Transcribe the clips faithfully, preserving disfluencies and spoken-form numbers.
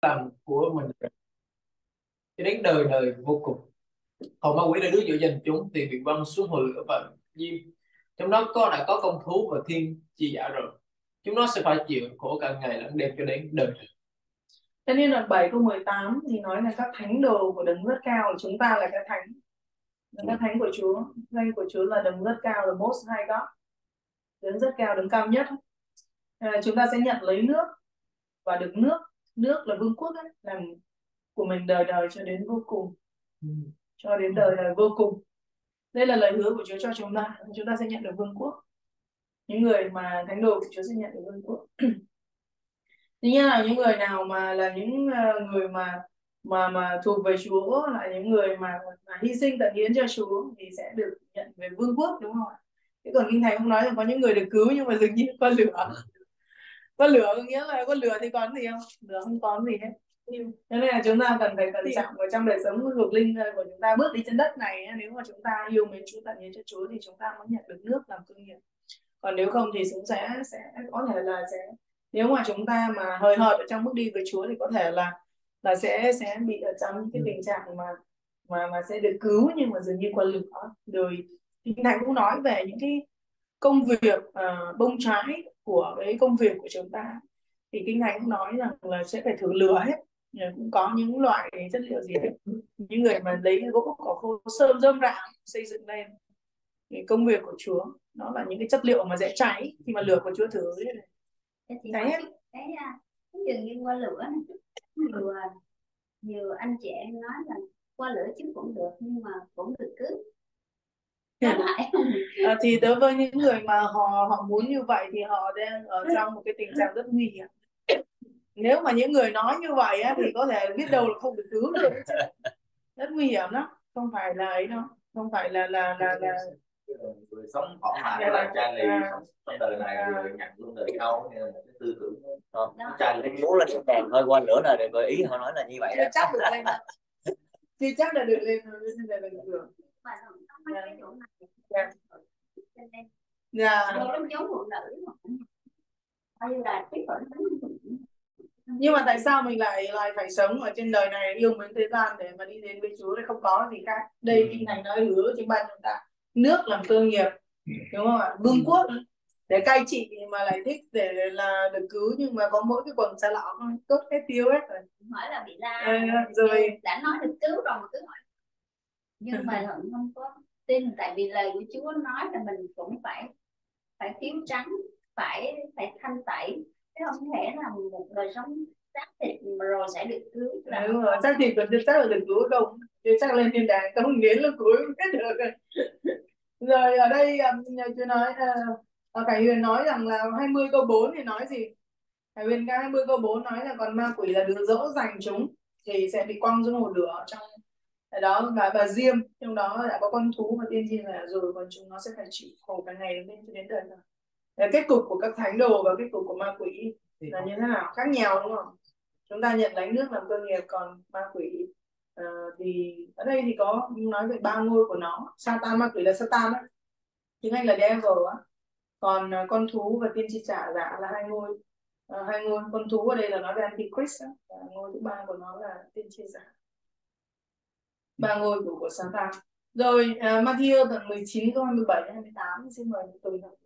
làm của mình cho đến đời đời vô cùng. Hồn ma quỷ là đứa dỗ dành chúng thì bị văng xuống hồ lửa và diêm. Trong đó có đã có công thú và thiên chi giả rồi. Chúng nó sẽ phải chịu khổ cả ngày lẫn đêm cho đến đời. Cho nên đoạn bảy câu mười tám thì nói là các thánh đồ của đấng rất cao, chúng ta là các thánh, là các thánh của Chúa. Danh của Chúa là đấng rất cao, là Most High God, đấng rất cao, đấng cao nhất. À, chúng ta sẽ nhận lấy nước và được nước, nước là vương quốc ấy, làm của mình đời đời cho đến vô cùng, Ừ. cho đến đời đời vô cùng. Đây là lời hứa của Chúa cho chúng ta, chúng ta sẽ nhận được vương quốc. Những người mà thánh đồ của Chúa sẽ nhận được vương quốc. Tuy nhiên là những người nào mà là những người mà mà mà thuộc về Chúa, là những người mà, mà hy sinh tận hiến cho Chúa thì sẽ được nhận về vương quốc, đúng không ạ? Thế còn Kinh Thánh cũng nói là có những người được cứu nhưng mà dường như qua lửa. Qua lửa có nghĩa là qua lửa thì còn gì không? Lửa không có gì hết. Thế nên là chúng ta cần phải cẩn trọng ở trong đời sống thuộc linh của chúng ta, bước đi trên đất này. Nếu mà chúng ta yêu mến Chúa, tận hiến cho Chúa thì chúng ta mới nhận được nước làm cơ nghiệp. Còn nếu không thì chúng sẽ sẽ có thể là sẽ, nếu mà chúng ta mà hời hợt ở trong bước đi với Chúa thì có thể là là sẽ sẽ bị ở trong cái tình trạng mà mà mà sẽ được cứu nhưng mà dường như qua lửa. Rồi Kinh Thánh cũng nói về những cái công việc uh, bông trái của cái công việc của chúng ta, thì Kinh Thánh cũng nói rằng là sẽ phải thử lửa hết. Cũng có những loại chất liệu gì hết. Những người mà lấy gỗ cỏ khô sơn rơm rạ xây dựng lên cái công việc của Chúa, nó là những cái chất liệu mà dễ cháy khi mà lửa của Chúa thử cháy hết. Cái dường như qua lửa này, nhiều nhiều anh chị em nói là qua lửa chứ cũng được nhưng mà cũng được cứu. À, thì đối với những người mà họ họ muốn như vậy thì họ đang ở trong một cái tình trạng rất nguy hiểm. Nếu mà những người nói như vậy á, thì có thể biết đâu là không được cứu được, rất nguy hiểm đó, không phải là ấy đâu, không phải là là là là người sống thoải mái là trang này trong đời này người nhận luôn đời sau, nên là một cái tư tưởng trang này muốn lên đèn thôi, qua lửa là gợi ý họ nói là như vậy đó. Chắc được lên, chưa chắc là được lên là được được. Dạ. Nhưng mà tại sao mình lại lại phải sống ở trên đời này yêu mến thế gian để mà đi đến với Chúa thì không có gì khác. Đây Kinh Thánh nói hứa cho ban chúng ta nước làm cơ nghiệp, đúng không ạ? Vương quốc để cai trị mà lại thích để là được cứu, nhưng mà có mỗi cái quần xa lọ thôi, tốt hết tiêu hết rồi. Hỏi là bị la à, rồi đã nói được cứu rồi mà cứ hỏi, nhưng mà Thuận không có tin, tại vì lời của Chúa nói là mình cũng phải phải thiếu trắng, phải phải thanh tẩy, chứ không thể là một đời sống xác thịt rồi sẽ được cứu. À, đúng rồi, xác thịt còn chưa chắc là được cứu không, chưa chắc lên thiên đàng không đến lúc cuối hết được. Rồi ở đây chưa nói uh, Khải Huyền nói rằng là hai mươi câu bốn thì nói gì? Khải Huyền ca hai mươi câu bốn nói là còn ma quỷ là đứa dỗ dành chúng thì sẽ bị quăng xuống hồ lửa trong đó, và và diêm trong đó đã có con thú và tiên tri là rồi, còn chúng nó sẽ phải chịu khổ cả ngày đến cho đến đời rồi. Kết cục của các thánh đồ và kết cục của ma quỷ là như thế nào, khác nhau đúng không? Chúng ta nhận lãnh nước làm cơ nghiệp, còn ma quỷ uh, thì ở đây thì có nói về ba ngôi của nó. Satan, ma quỷ là Satan á, tiếng Anh là devil á, còn uh, con thú và tiên tri giả giả là hai ngôi. Uh, hai ngôi con thú ở đây là nói về Antichrist á, và ngôi thứ ba của nó là tiên tri giả, ba ngôi của của Satan. Rồi uh, Matthew đoạn mười chín câu hai mươi bảy đến hai mươi tám, xin mời tôi đọc.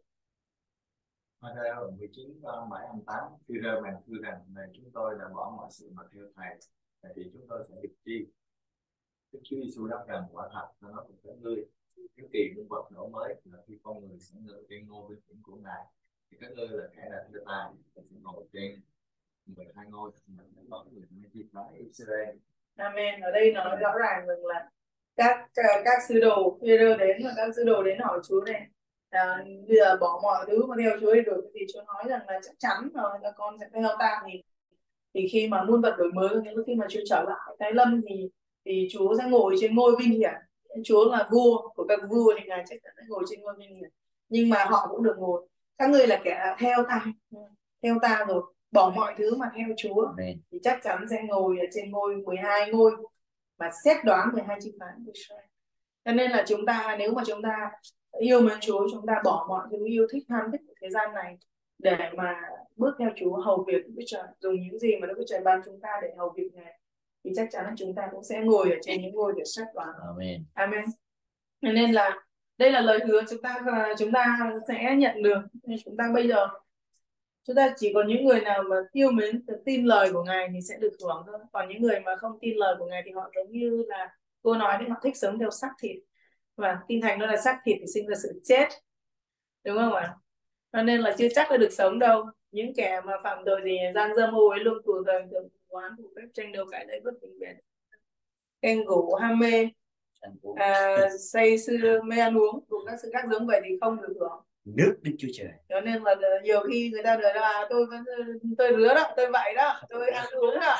Matthew mười chín câu bảy hai mươi tám, Phi-rơ bèn thưa rằng này chúng tôi đã bỏ mọi sự mà theo thầy, thì chúng tôi sẽ được chi? Đức Chúa Giêsu đáp rằng quả thật nó nói cùng các ngươi, cái kỳ nhân vật nổ mới là khi con người sẽ ngự trên ngôi vinh hiển của Ngài, thì các ngươi là kẻ đã theo ta sẽ ngồi trên mười hai ngôi, mình sẽ có người mới chi phái Israel. Amen. Ở đây nói rõ ràng rằng là các các sứ đồ Phi-rơ đến và các sứ đồ đến hỏi Chúa này, à, bây giờ bỏ mọi thứ mà theo Chúa đi được, thì Chúa nói rằng là chắc chắn rồi các con sẽ theo ta, thì thì khi mà muôn vật đổi mới, những khi mà Chúa trở lại tái lâm thì thì Chúa sẽ ngồi trên ngôi vinh hiển. Chúa là vua của các vua thì Ngài chắc chắn sẽ ngồi trên ngôi vinh hiển, nhưng mà họ cũng được ngồi. Các ngươi là kẻ theo ta, theo ta rồi bỏ mọi thứ mà theo Chúa. Amen. Thì chắc chắn sẽ ngồi ở trên ngôi mười hai ngôi mà xét đoán mười hai chi phái của Israel. Cho nên là chúng ta, nếu mà chúng ta yêu mến Chúa, chúng ta bỏ mọi thứ yêu thích tham thích của thế gian này, để mà bước theo Chúa, hầu việc Đức Chúa Trời, dùng những gì mà Đức Chúa Trời ban chúng ta để hầu việc Ngài, thì chắc chắn là chúng ta cũng sẽ ngồi ở trên những ngôi để sách đoán. Amen. Amen. Nên là đây là lời hứa chúng ta chúng ta sẽ nhận được. Nên chúng ta bây giờ chúng ta chỉ có những người nào mà yêu mến tin lời của Ngài thì sẽ được hưởng thôi. Còn những người mà không tin lời của Ngài thì họ giống như là cô nói đấy, họ thích sống theo xác thịt, và Kinh Thánh đó là xác thịt thì sinh ra sự chết, đúng không ạ? Cho nên là chưa chắc là được sống đâu. Những kẻ mà phạm tội gì gian dâm ô uế luôn tù thời thường oán thủ phép tranh đấu cãi lấy bất bình bền, ghen gổ ham mê, à, say sưa mê ăn uống cùng các sự khác giống vậy thì không được hưởng Nước Đức Chúa Trời. cho nên là nhiều khi người ta nói là tôi vẫn tôi rứa đó, tôi vậy đó, tôi ăn uống đó,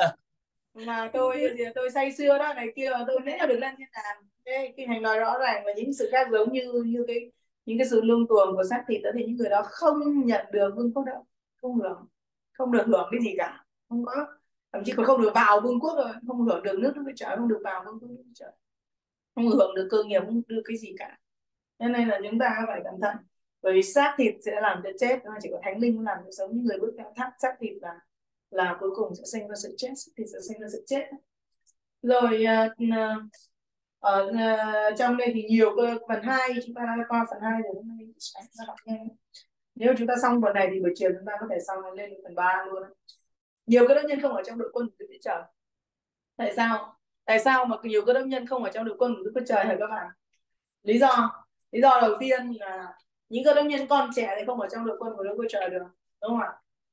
mà tôi tôi say sưa đó này kia, tôi nếu là được lên thiên đàng. Thế Kinh Thánh nói rõ ràng là những sự khác giống như như cái những cái sự luông tuồng của xác thịt đó thì những người đó không nhận được vương quốc đâu, không hưởng không được hưởng cái gì cả, không có, thậm chí còn không được vào vương quốc rồi, không hưởng được nước Đức Chúa Trời, không được vào vương quốc Đức Chúa Trời, không hưởng được cơ nghiệp, không được cái gì cả. Cho nên là chúng ta phải cẩn thận, bởi vì xác thịt sẽ làm cho chết, chỉ có Thánh Linh làm cho sống. Những người bước theo thác xác thịt là là cuối cùng sẽ sinh ra sự chết, thì sẽ sinh ra sự chết. Rồi ở uh, trong đây thì nhiều cơ phần hai, chúng ta đã qua phần hai rồi, hôm nay sẽ học nhanh. Nếu chúng ta xong phần này thì buổi chiều chúng ta có thể xong lên phần ba luôn. Nhiều cơ đốc nhân không ở trong đội quân của Đức Chúa Trời. Tại sao? Tại sao mà nhiều cơ đốc nhân không ở trong đội quân của Đức Chúa Trời hả các bạn? Lý do lý do đầu tiên là những cơ đốc nhân con trẻ thì không ở trong đội quân của Đức Chúa Trời được, đúng không ạ?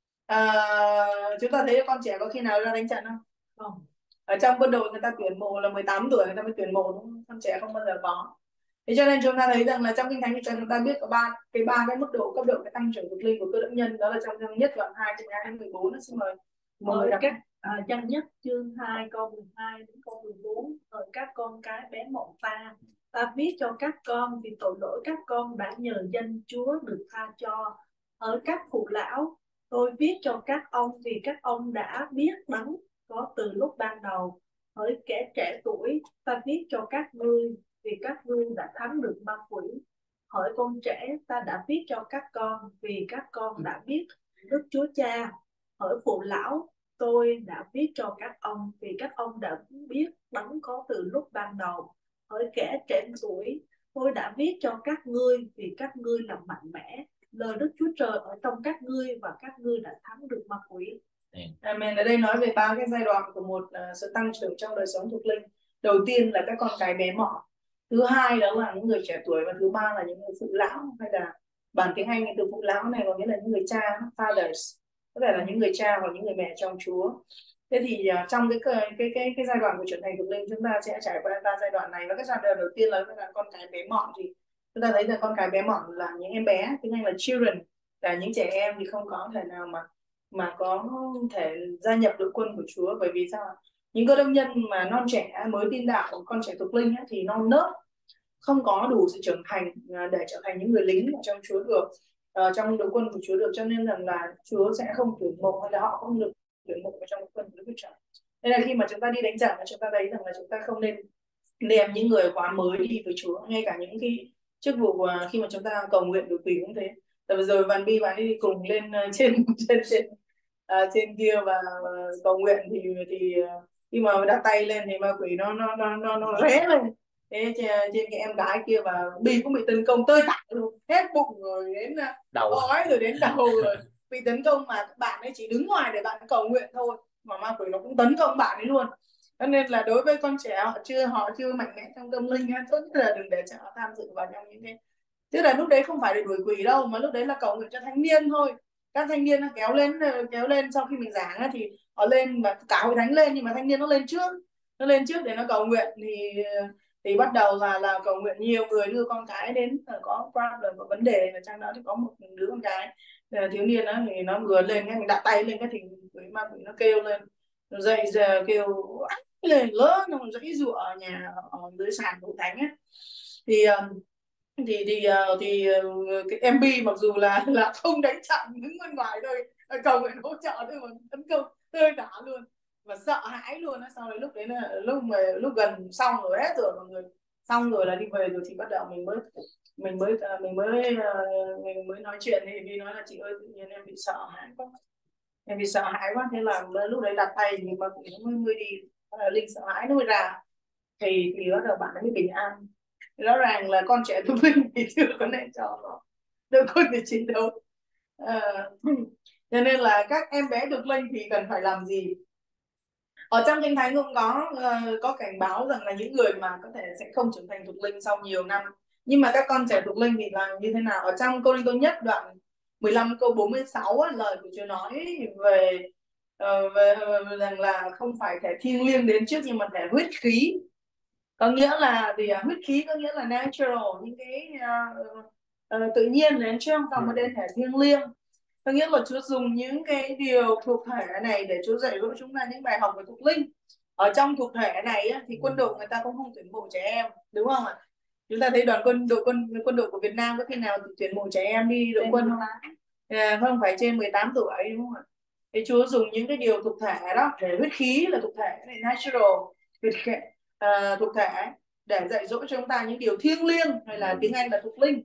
À, chúng ta thấy con trẻ có khi nào ra đánh trận không? Không. Ở trong quân đội người ta tuyển mộ là mười tám tuổi người ta mới tuyển mộ, đúng không? Con trẻ không bao giờ có. Thế cho nên chúng ta thấy rằng là trong Kinh Thánh thì chúng ta biết có ba cái ba cái mức độ cấp độ cái tăng trưởng thuộc linh của cơ đốc nhân, đó là trong chương nhất đoạn hai chương hai đến mười bốn. Xin mời mọi người đọc các à, Chăn nhất chương hai câu mười hai đến câu mười bốn. Ở các con cái bé mọn ta, ta viết cho các con vì tội lỗi các con đã nhờ danh Chúa được tha cho. Ở các phụ lão, tôi viết cho các ông vì các ông đã biết Đấng có từ lúc ban đầu. Hỡi kẻ trẻ tuổi, ta viết cho các ngươi vì các ngươi đã thắng được ma quỷ. Hỡi con trẻ, ta đã viết cho các con vì các con đã biết Đức Chúa Cha. Hỡi phụ lão, tôi đã viết cho các ông vì các ông đã biết Đấng có từ lúc ban đầu. Hỡi kẻ trẻ tuổi, tôi đã viết cho các ngươi vì các ngươi là mạnh mẽ. Lời Đức Chúa Trời ở trong các ngươi và các ngươi đã thắng được ma quỷ. Amen. Ở đây nói về ba cái giai đoạn của một uh, sự tăng trưởng trong đời sống thuộc linh. Đầu tiên là các con cái bé mọn, thứ hai đó là những người trẻ tuổi, và thứ ba là những người phụ lão, hay là bản tiếng Anh từ phụ lão này có nghĩa là những người cha, fathers, có thể là những người cha hoặc những người mẹ trong Chúa. Thế thì uh, trong cái cái cái cái giai đoạn của trưởng thành thuộc linh chúng ta sẽ trải qua ba giai đoạn này, và cái giai đoạn đầu tiên là, là con cái bé mọn, thì chúng ta thấy là con cái bé mọn là những em bé, tiếng Anh là children, là những trẻ em thì không có thể nào mà mà có thể gia nhập đội quân của Chúa. Bởi vì sao? Những cơ đốc nhân mà non trẻ mới tin đạo, con trẻ thuộc linh ấy, thì non nớt, không có đủ sự trưởng thành để trở thành những người lính ở trong Chúa được, uh, trong đội quân của Chúa được, cho nên rằng là Chúa sẽ không tuyển mộ, hay là họ không được tuyển mộ vào trong đội quân của Đức Chúa Trời. Nên là khi mà chúng ta đi đánh trận, chúng ta thấy rằng là chúng ta không nên đem những người quá mới đi với Chúa. Ngay cả những cái chức vụ uh, khi mà chúng ta cầu nguyện được tùy cũng thế. Rồi rồi Văn Bi bạn đi cùng lên uh, trên trên trên À, trên kia và uh, cầu nguyện thì thì uh, khi mà đặt tay lên thì ma quỷ nó nó nó nó nó ré lên. Thế trên, trên cái em gái kia và Bi cũng bị tấn công tơi tả luôn, hết bụng rồi đến đầu ói rồi đến đầu rồi bị tấn công, mà bạn ấy chỉ đứng ngoài để bạn cầu nguyện thôi mà ma quỷ nó cũng tấn công bạn ấy luôn. Cho nên là đối với con trẻ họ chưa họ chưa mạnh mẽ trong tâm linh, tốt nhất là đừng để cho họ tham dự vào trong những cái, tức là lúc đấy không phải để đuổi quỷ đâu, mà lúc đấy là cầu nguyện cho thanh niên thôi. Các thanh niên nó kéo lên kéo lên sau khi mình giảng thì họ lên, và cả hội thánh lên, nhưng mà thanh niên nó lên trước nó lên trước để nó cầu nguyện, thì thì bắt đầu là là cầu nguyện. Nhiều người đưa con cái đến có problem, có vấn đề, và trong đó thì có một đứa con gái thiếu niên đó, thì nó vừa lên cái mình đặt tay lên cái thì ma quỷ nó kêu lên, nó dậy giờ kêu lên lớn, nó dãy rụa ở nhà ở dưới sàn hội thánh ấy. Thì thì thì thì cái em bê mặc dù là là không đánh chặn, đứng bên ngoài thôi, cầu nguyện hỗ trợ thôi mà tấn công tơi tả luôn và sợ hãi luôn. Sau đấy lúc đấy là lúc mà lúc gần xong rồi hết rồi, mọi người xong rồi là đi về rồi thì bắt đầu mình mới mình mới mình mới mình mới nói chuyện. Thì Vi nói là chị ơi tự nhiên em bị sợ hãi quá, em bị sợ hãi quá, thế là lúc đấy đặt tay nhưng mà cũng mới mới đi Linh sợ hãi nó mới ra, thì thì bắt đầu bạn ấy mới bình an. Rõ ràng là con trẻ thông minh thì chưa có nên cho nó đâu có thể chiến đấu. À, cho nên là các em bé được linh thì cần phải làm gì? Ở trong Kinh Thánh cũng có uh, có cảnh báo rằng là những người mà có thể sẽ không trở thành thuộc linh sau nhiều năm. Nhưng mà các con trẻ thuộc linh thì làm như thế nào? Ở trong Cô-rinh-tô nhất đoạn mười lăm câu bốn mươi sáu á, lời của Chúa nói về, uh, về uh, rằng là không phải thể thiêng liêng đến trước nhưng mà thể huyết khí. Có nghĩa là gì? Huyết khí có nghĩa là natural, những cái uh, uh, tự nhiên đến trong xong mới đến thể thiêng liêng. Có nghĩa là Chúa dùng những cái điều thuộc thể này để Chúa dạy dỗ chúng ta những bài học về thuộc linh. Ở trong thuộc thể này á, thì quân đội người ta cũng không tuyển mộ trẻ em, đúng không ạ? Chúng ta thấy đoàn quân đội quân quân đội của Việt Nam có khi nào tuyển mộ trẻ em đi đội quân không? À, không phải trên mười tám tuổi, đúng không ạ? Thì Chúa dùng những cái điều thuộc thể đó để huyết khí là thuộc thể này, natural huyết khí, uh, thuộc thể để dạy dỗ cho chúng ta những điều thiêng liêng, hay là tiếng Anh là thuộc linh.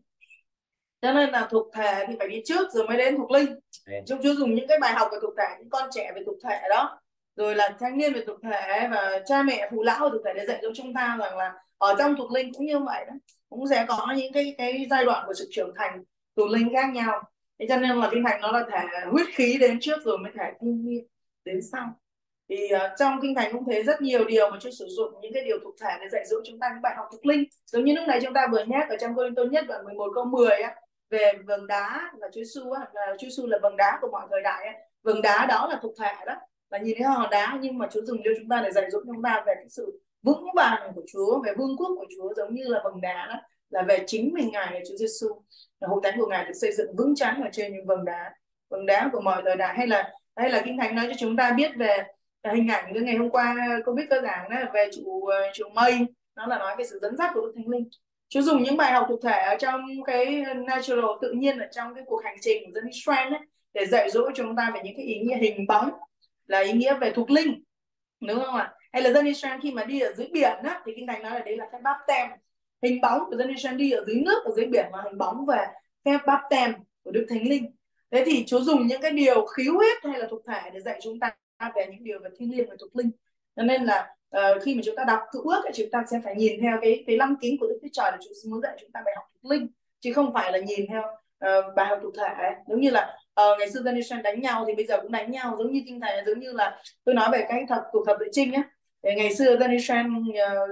Cho nên là thuộc thể thì phải đi trước rồi mới đến thuộc linh. Chúng Chúa dùng những cái bài học về thuộc thể, những con trẻ về thuộc thể đó, rồi là thanh niên về thuộc thể và cha mẹ phụ lão về thuộc thể để dạy cho chúng ta rằng là ở trong thuộc linh cũng như vậy đó, cũng sẽ có những cái cái giai đoạn của sự trưởng thành thuộc linh khác nhau. Thế cho nên là Kinh Thánh nó là thể huyết khí đến trước rồi mới thể thiêng liêng đến sau. Thì uh, trong Kinh Thánh cũng thấy rất nhiều điều mà Chúa sử dụng những cái điều thuộc thể để dạy dỗ chúng ta những bài học thuộc linh. Giống như lúc này chúng ta vừa nhắc ở trong Cô-rinh-tô nhất đoạn mười một câu mười á, về vầng đá là Chúa Giêsu á, là Chúa Giêsu là vầng đá của mọi thời đại á. Vầng đá đó là thuộc thể đó, là nhìn thấy hòn đá nhưng mà Chúa dùng cho chúng ta để dạy dỗ chúng ta về cái sự vững vàng của Chúa, về vương quốc của Chúa, giống như là vầng đá đó, là về chính mình Ngài là Chúa Giêsu. Hội thánh của Ngài được xây dựng vững chắn ở trên những vầng đá, vầng đá của mọi thời đại. Hay là hay là Kinh Thánh nói cho chúng ta biết về hình ảnh cái ngày hôm qua cô biết có giảng đó, về trụ trụ mây, nó là nói về sự dẫn dắt của Đức Thánh Linh. Chúa dùng những bài học thuộc thể ở trong cái natural tự nhiên ở trong cái cuộc hành trình của dân Israel ấy, để dạy dỗ chúng ta về những cái ý nghĩa hình bóng, là ý nghĩa về thuộc linh, đúng không ạ? Hay là dân Israel khi mà đi ở dưới biển á, thì Kinh Thánh nói là đấy là phép báp tem, hình bóng của dân Israel đi ở dưới nước, ở dưới biển, là hình bóng về phép báp tem của Đức Thánh Linh. Thế thì Chúa dùng những cái điều khí huyết hay là thuộc thể để dạy chúng ta về những điều về thiêng liêng và thuộc linh. Cho nên là uh, khi mà chúng ta đọc Cựu Ước thì chúng ta sẽ phải nhìn theo cái cái lăng kính của Đức Chúa Trời để Chúa muốn dạy chúng ta bài học thuộc linh, chứ không phải là nhìn theo uh, bài học thuộc thể. Giống như là uh, ngày xưa dân Israel đánh nhau thì bây giờ cũng đánh nhau, giống như Kinh Thánh, giống như là tôi nói về cái thật cuộc thập tự chinh á. Ngày xưa dân Israel uh,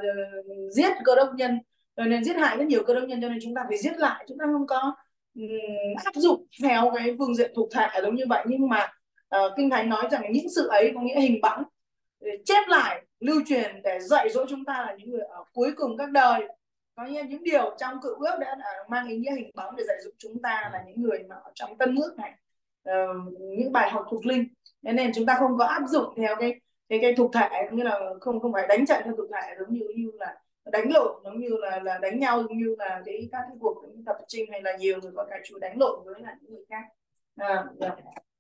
uh, giết cơ đốc nhân, cho nên giết hại rất nhiều cơ đốc nhân, cho nên chúng ta phải giết lại. Chúng ta không có um, áp dụng theo cái phương diện thuộc thể giống như vậy, nhưng mà uh, Kinh Thánh nói rằng những sự ấy có nghĩa hình bóng chép lại, lưu truyền để dạy dỗ chúng ta là những người ở cuối cùng các đời. Có nghĩa những điều trong Cựu Ước đã, đã mang ý nghĩa hình bóng để dạy dỗ chúng ta là những người mà ở trong Tân Ước này, uh, những bài học thuộc linh. Nên chúng ta không có áp dụng theo cái cái cái thuộc thể, cũng như là không không phải đánh trận theo thuộc thể, giống như như là đánh lộn, giống như là là đánh nhau, giống như là cái các cái cuộc thập tự chinh, hay là nhiều người có cái chú đánh lộn với lại những người khác. À, yeah.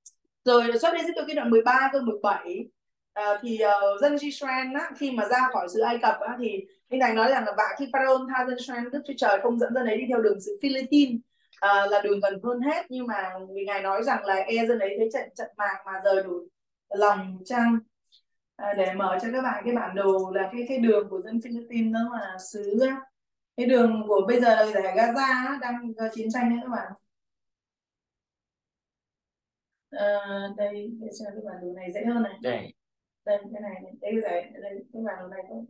Rồi xuất đến từ cái đoạn mười ba câu mười bảy. À, thì uh, dân Israel á, khi mà ra khỏi xứ Ai Cập á, thì Kinh Thánh nói rằng là và khi Pharaoh tha dân Israel, Đức Chúa Trời không dẫn dân ấy đi theo đường xứ Philippines, à, là đường gần hơn hết, nhưng mà vì Ngài nói rằng là e dân ấy thấy trận trận mạc mà rời đổi lòng chăng. À, để mở cho các bạn cái bản đồ là cái cái đường của dân Philippines, đó là xứ cái đường của bây giờ là giải Gaza á, đang chiến tranh đấy các bạn. À, đây để xem cái bản đồ này dễ hơn này. Đây. Đây cái này, này. Đây cái giải đây cái bản đồ này không.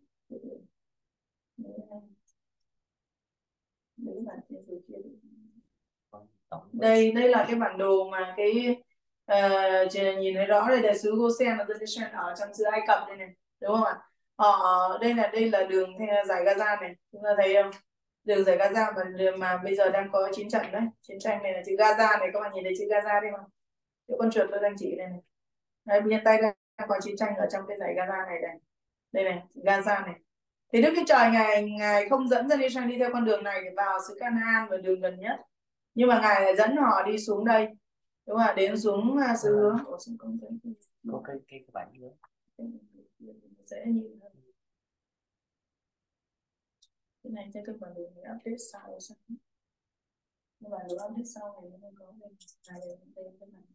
Đây đây là cái bản đồ mà cái uh, nhìn thấy rõ đây là xứ Gosen là dân Israel ở trong xứ Ai Cập đây này, đúng không ạ? Ở đây là đây là đường theo giải Gaza này, chúng ta thấy không? Đường giải Gaza mà đường mà bây giờ đang có chiến trận đấy, chiến tranh này là chữ Gaza này, các bạn nhìn thấy chữ Gaza đây không? Cái con chuột tôi đang chỉ đây này. Đây, bên tay đang có chiến tranh ở trong cái giải Gaza này đây. Đây này, Gaza này. Thì Đức Chúa Trời ngài ngài không dẫn dân Israel đi theo con đường này để vào xứ Canaan và đường gần nhất, nhưng mà ngài lại dẫn họ đi xuống đây, đúng không ạ? Đến xuống xứ có cái cái bản nữa sẽ nhìn này trên cái bản đồ này update sau sao? Cái bản đồ update sau này nó không có đây. À đây, đây cái này.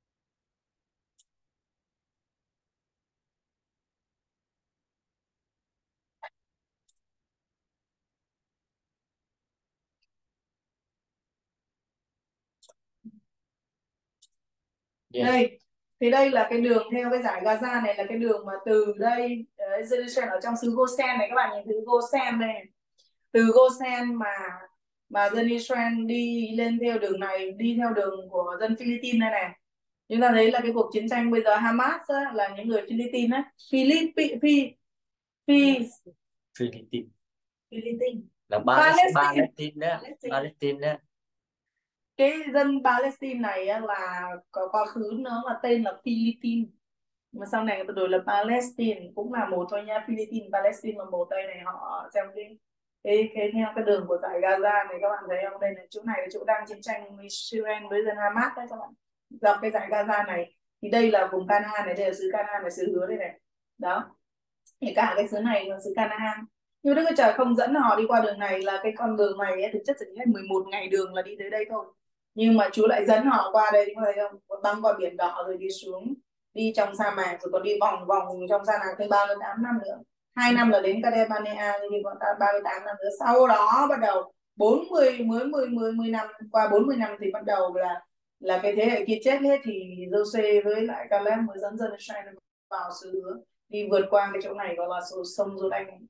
Yes. Đây, thì đây là cái đường theo cái giải Gaza này, là cái đường mà từ đây đấy, Jerusalem ở trong xứ Gosen này, các bạn nhìn từ Gosen đây, từ Gosen mà mà dân Israel đi lên theo đường này, đi theo đường của dân Philippines này này. Chúng ta thấy là cái cuộc chiến tranh bây giờ Hamas á, là những người Philippines á, Philippines, Phi, Phi, Philippines Philippines, là Palestine Palestine. đó, Palestine đó. Cái dân Palestine này á, là có quá khứ nó là tên là Philippines, mà sau này người ta đổi là Palestine, cũng là một thôi nha. Philippines, Palestine là một. Đây này, họ trong cái cái, cái theo cái đường của giải Gaza này, các bạn thấy không? Đây là chỗ này là chỗ đang chiến tranh Israel với dân Hamas đấy các bạn, dọc cái giải Gaza này. Thì đây là vùng Canaan này, đây là xứ Canaan này, xứ hứa đây này. Đó, thì cả cái xứ này là xứ Canaan. Nhưng Đức Chúa Trời không dẫn họ đi qua đường này, là cái con đường này ấy, thực chất chỉ hết mười một ngày đường là đi tới đây thôi. Nhưng mà Chúa lại dẫn họ qua đây, chúng ta thấy không? Băng qua biển đỏ rồi đi xuống, đi trong sa mạc, rồi còn đi vòng vòng trong sa mạc thêm ba mươi tám năm nữa. Hai năm là đến Kadesh Barnea, thì còn ba mươi tám năm nữa. Sau đó bắt đầu bốn mươi mới mười mười mười năm, qua bốn mươi năm thì bắt đầu là là cái thế hệ kia chết hết, thì Giô-xê với lại Caleb mới dẫn dân Israel vào xứ hứa, đi vượt qua cái chỗ này gọi là sông Giô-đanh.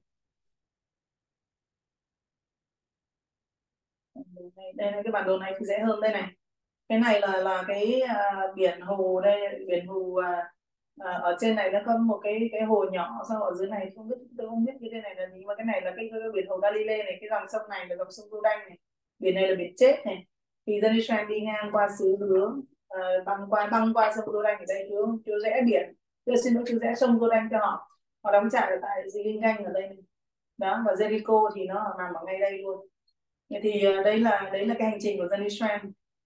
Đây là cái bản đồ này thì dễ hơn đây này. Cái này là là cái uh, biển hồ đây, biển hồ uh, uh, ở trên này nó có một cái cái hồ nhỏ, sau ở dưới này không biết, tôi không biết cái đây này là gì, mà cái này là cái, cái, cái biển hồ Galilee này, cái dòng sông này là dòng sông Giô-đanh này, biển này là biển chết này. Thì dân Israel đi ngang qua xứ hứa, uh, băng qua băng qua sông Giô-đanh ở đây, Chúa Chúa rẽ biển, Chúa xin lỗi, Chúa rẽ sông Giô-đanh cho họ, họ đóng trại ở tại Gilgal ở đây này. Đó, và Jericho thì nó nằm ở ngay đây luôn. Thì đấy là đấy là cái hành trình của dân Israel.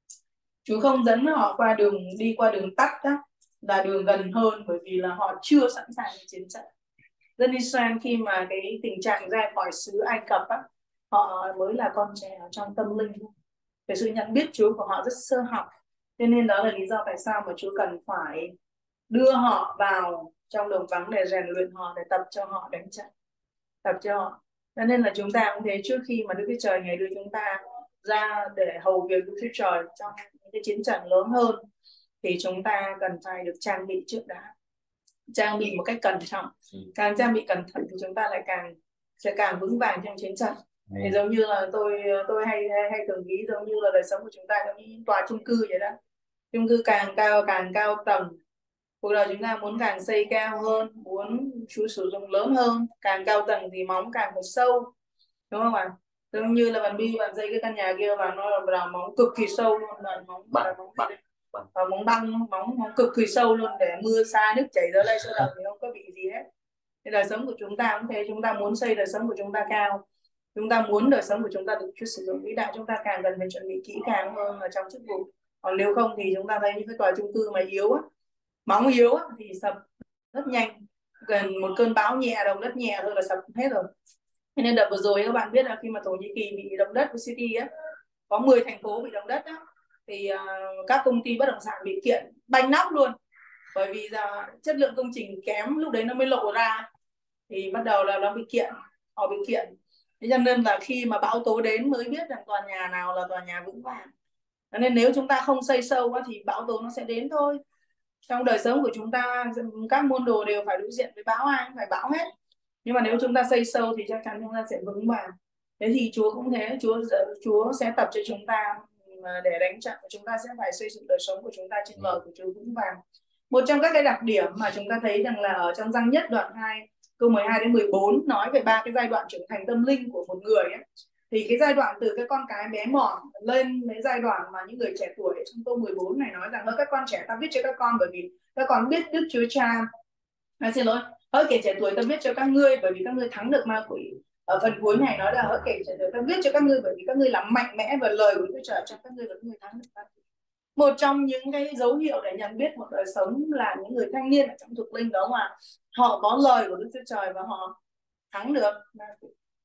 Chúa không dẫn họ qua đường, đi qua đường tắt đó, là đường gần hơn, bởi vì là họ chưa sẵn sàng để chiến trận. Dân Israel khi mà cái tình trạng ra khỏi xứ Ai Cập á, họ mới là con trẻ ở trong tâm linh. Cái sự nhận biết Chúa của họ rất sơ học. Thế nên đó là lý do tại sao mà Chúa cần phải đưa họ vào trong đồng vắng để rèn luyện họ, để tập cho họ đánh trận, tập cho họ. Cho nên là chúng ta cũng thế, trước khi mà Đức Chúa Trời ngày đưa chúng ta ra để hầu việc Đức Chúa Trời trong những cái chiến trận lớn hơn, thì chúng ta cần phải được trang bị trước đã, trang bị một cách cẩn trọng. Càng trang bị cẩn thận thì chúng ta lại càng sẽ càng vững vàng trong chiến trận. Thì giống như là tôi tôi hay hay, hay thường nghĩ giống như là đời sống của chúng ta giống như những tòa chung cư vậy đó. Chung cư càng cao càng cao tầng, cuộc đời chúng ta muốn càng xây cao hơn, muốn Chúa sử dụng lớn hơn, càng cao tầng thì móng càng phải sâu, đúng không ạ? Giống như là bạn Bi bạn xây cái căn nhà kia và nó là móng cực kỳ sâu luôn, là móng Bằng, móng bằng, và móng băng, móng móng cực kỳ sâu luôn, để mưa xa nước chảy ra đây sau đầu thì không có bị gì hết. Thì đời sống của chúng ta cũng thế, chúng ta muốn xây đời sống của chúng ta cao, chúng ta muốn đời sống của chúng ta được Chúa sử dụng vĩ đại, chúng ta càng cần phải chuẩn bị kỹ càng hơn ở trong chức vụ. Còn nếu không thì chúng ta thấy những cái tòa chung cư mà yếu á, móng yếu á, thì sập rất nhanh, gần một cơn bão nhẹ, động đất nhẹ thôi là sập hết rồi. Nên đợt vừa rồi các bạn biết là khi mà Thổ Nhĩ Kỳ bị động đất với Syria á, có mười thành phố bị động đất á, thì uh, các công ty bất động sản bị kiện banh nóc luôn, bởi vì là chất lượng công trình kém, lúc đấy nó mới lộ ra, thì bắt đầu là nó bị kiện, họ bị kiện. Thế cho nên là khi mà bão tố đến mới biết rằng tòa nhà nào là tòa nhà vững vàng. Nên nếu chúng ta không xây sâu quá thì bão tố nó sẽ đến thôi. Trong đời sống của chúng ta, các môn đồ đều phải đối diện với bão, ai cũng phải bão hết. Nhưng mà nếu chúng ta xây sâu thì chắc chắn chúng ta sẽ vững vàng. Thế thì Chúa cũng thế, Chúa Chúa sẽ tập cho chúng ta để đánh trận, chúng ta sẽ phải xây dựng đời sống của chúng ta trên lời của Chúa vững vàng. Một trong các cái đặc điểm mà chúng ta thấy rằng là ở trong Răng Nhất đoạn hai câu mười hai đến mười bốn nói về ba cái giai đoạn trưởng thành tâm linh của một người ấy. Thì cái giai đoạn từ cái con cái bé mọn lên đến giai đoạn mà những người trẻ tuổi, trong câu mười bốn này nói rằng các con trẻ ta viết cho các con bởi vì các con biết Đức Chúa Cha, à, xin lỗi, hỡi kẻ trẻ tuổi ta viết cho các ngươi bởi vì các ngươi thắng được ma quỷ. Ở phần cuối này nói là hỡi kẻ trẻ tuổi ta viết cho các ngươi bởi vì các ngươi làm mạnh mẽ và lời của Đức Chúa Trời cho các ngươi và các ngươi thắng được ma quỷ. Một trong những cái dấu hiệu để nhận biết một đời sống là những người thanh niên ở trong thuộc linh đó là họ có lời của Đức Chúa Trời và họ thắng được ma quỷ.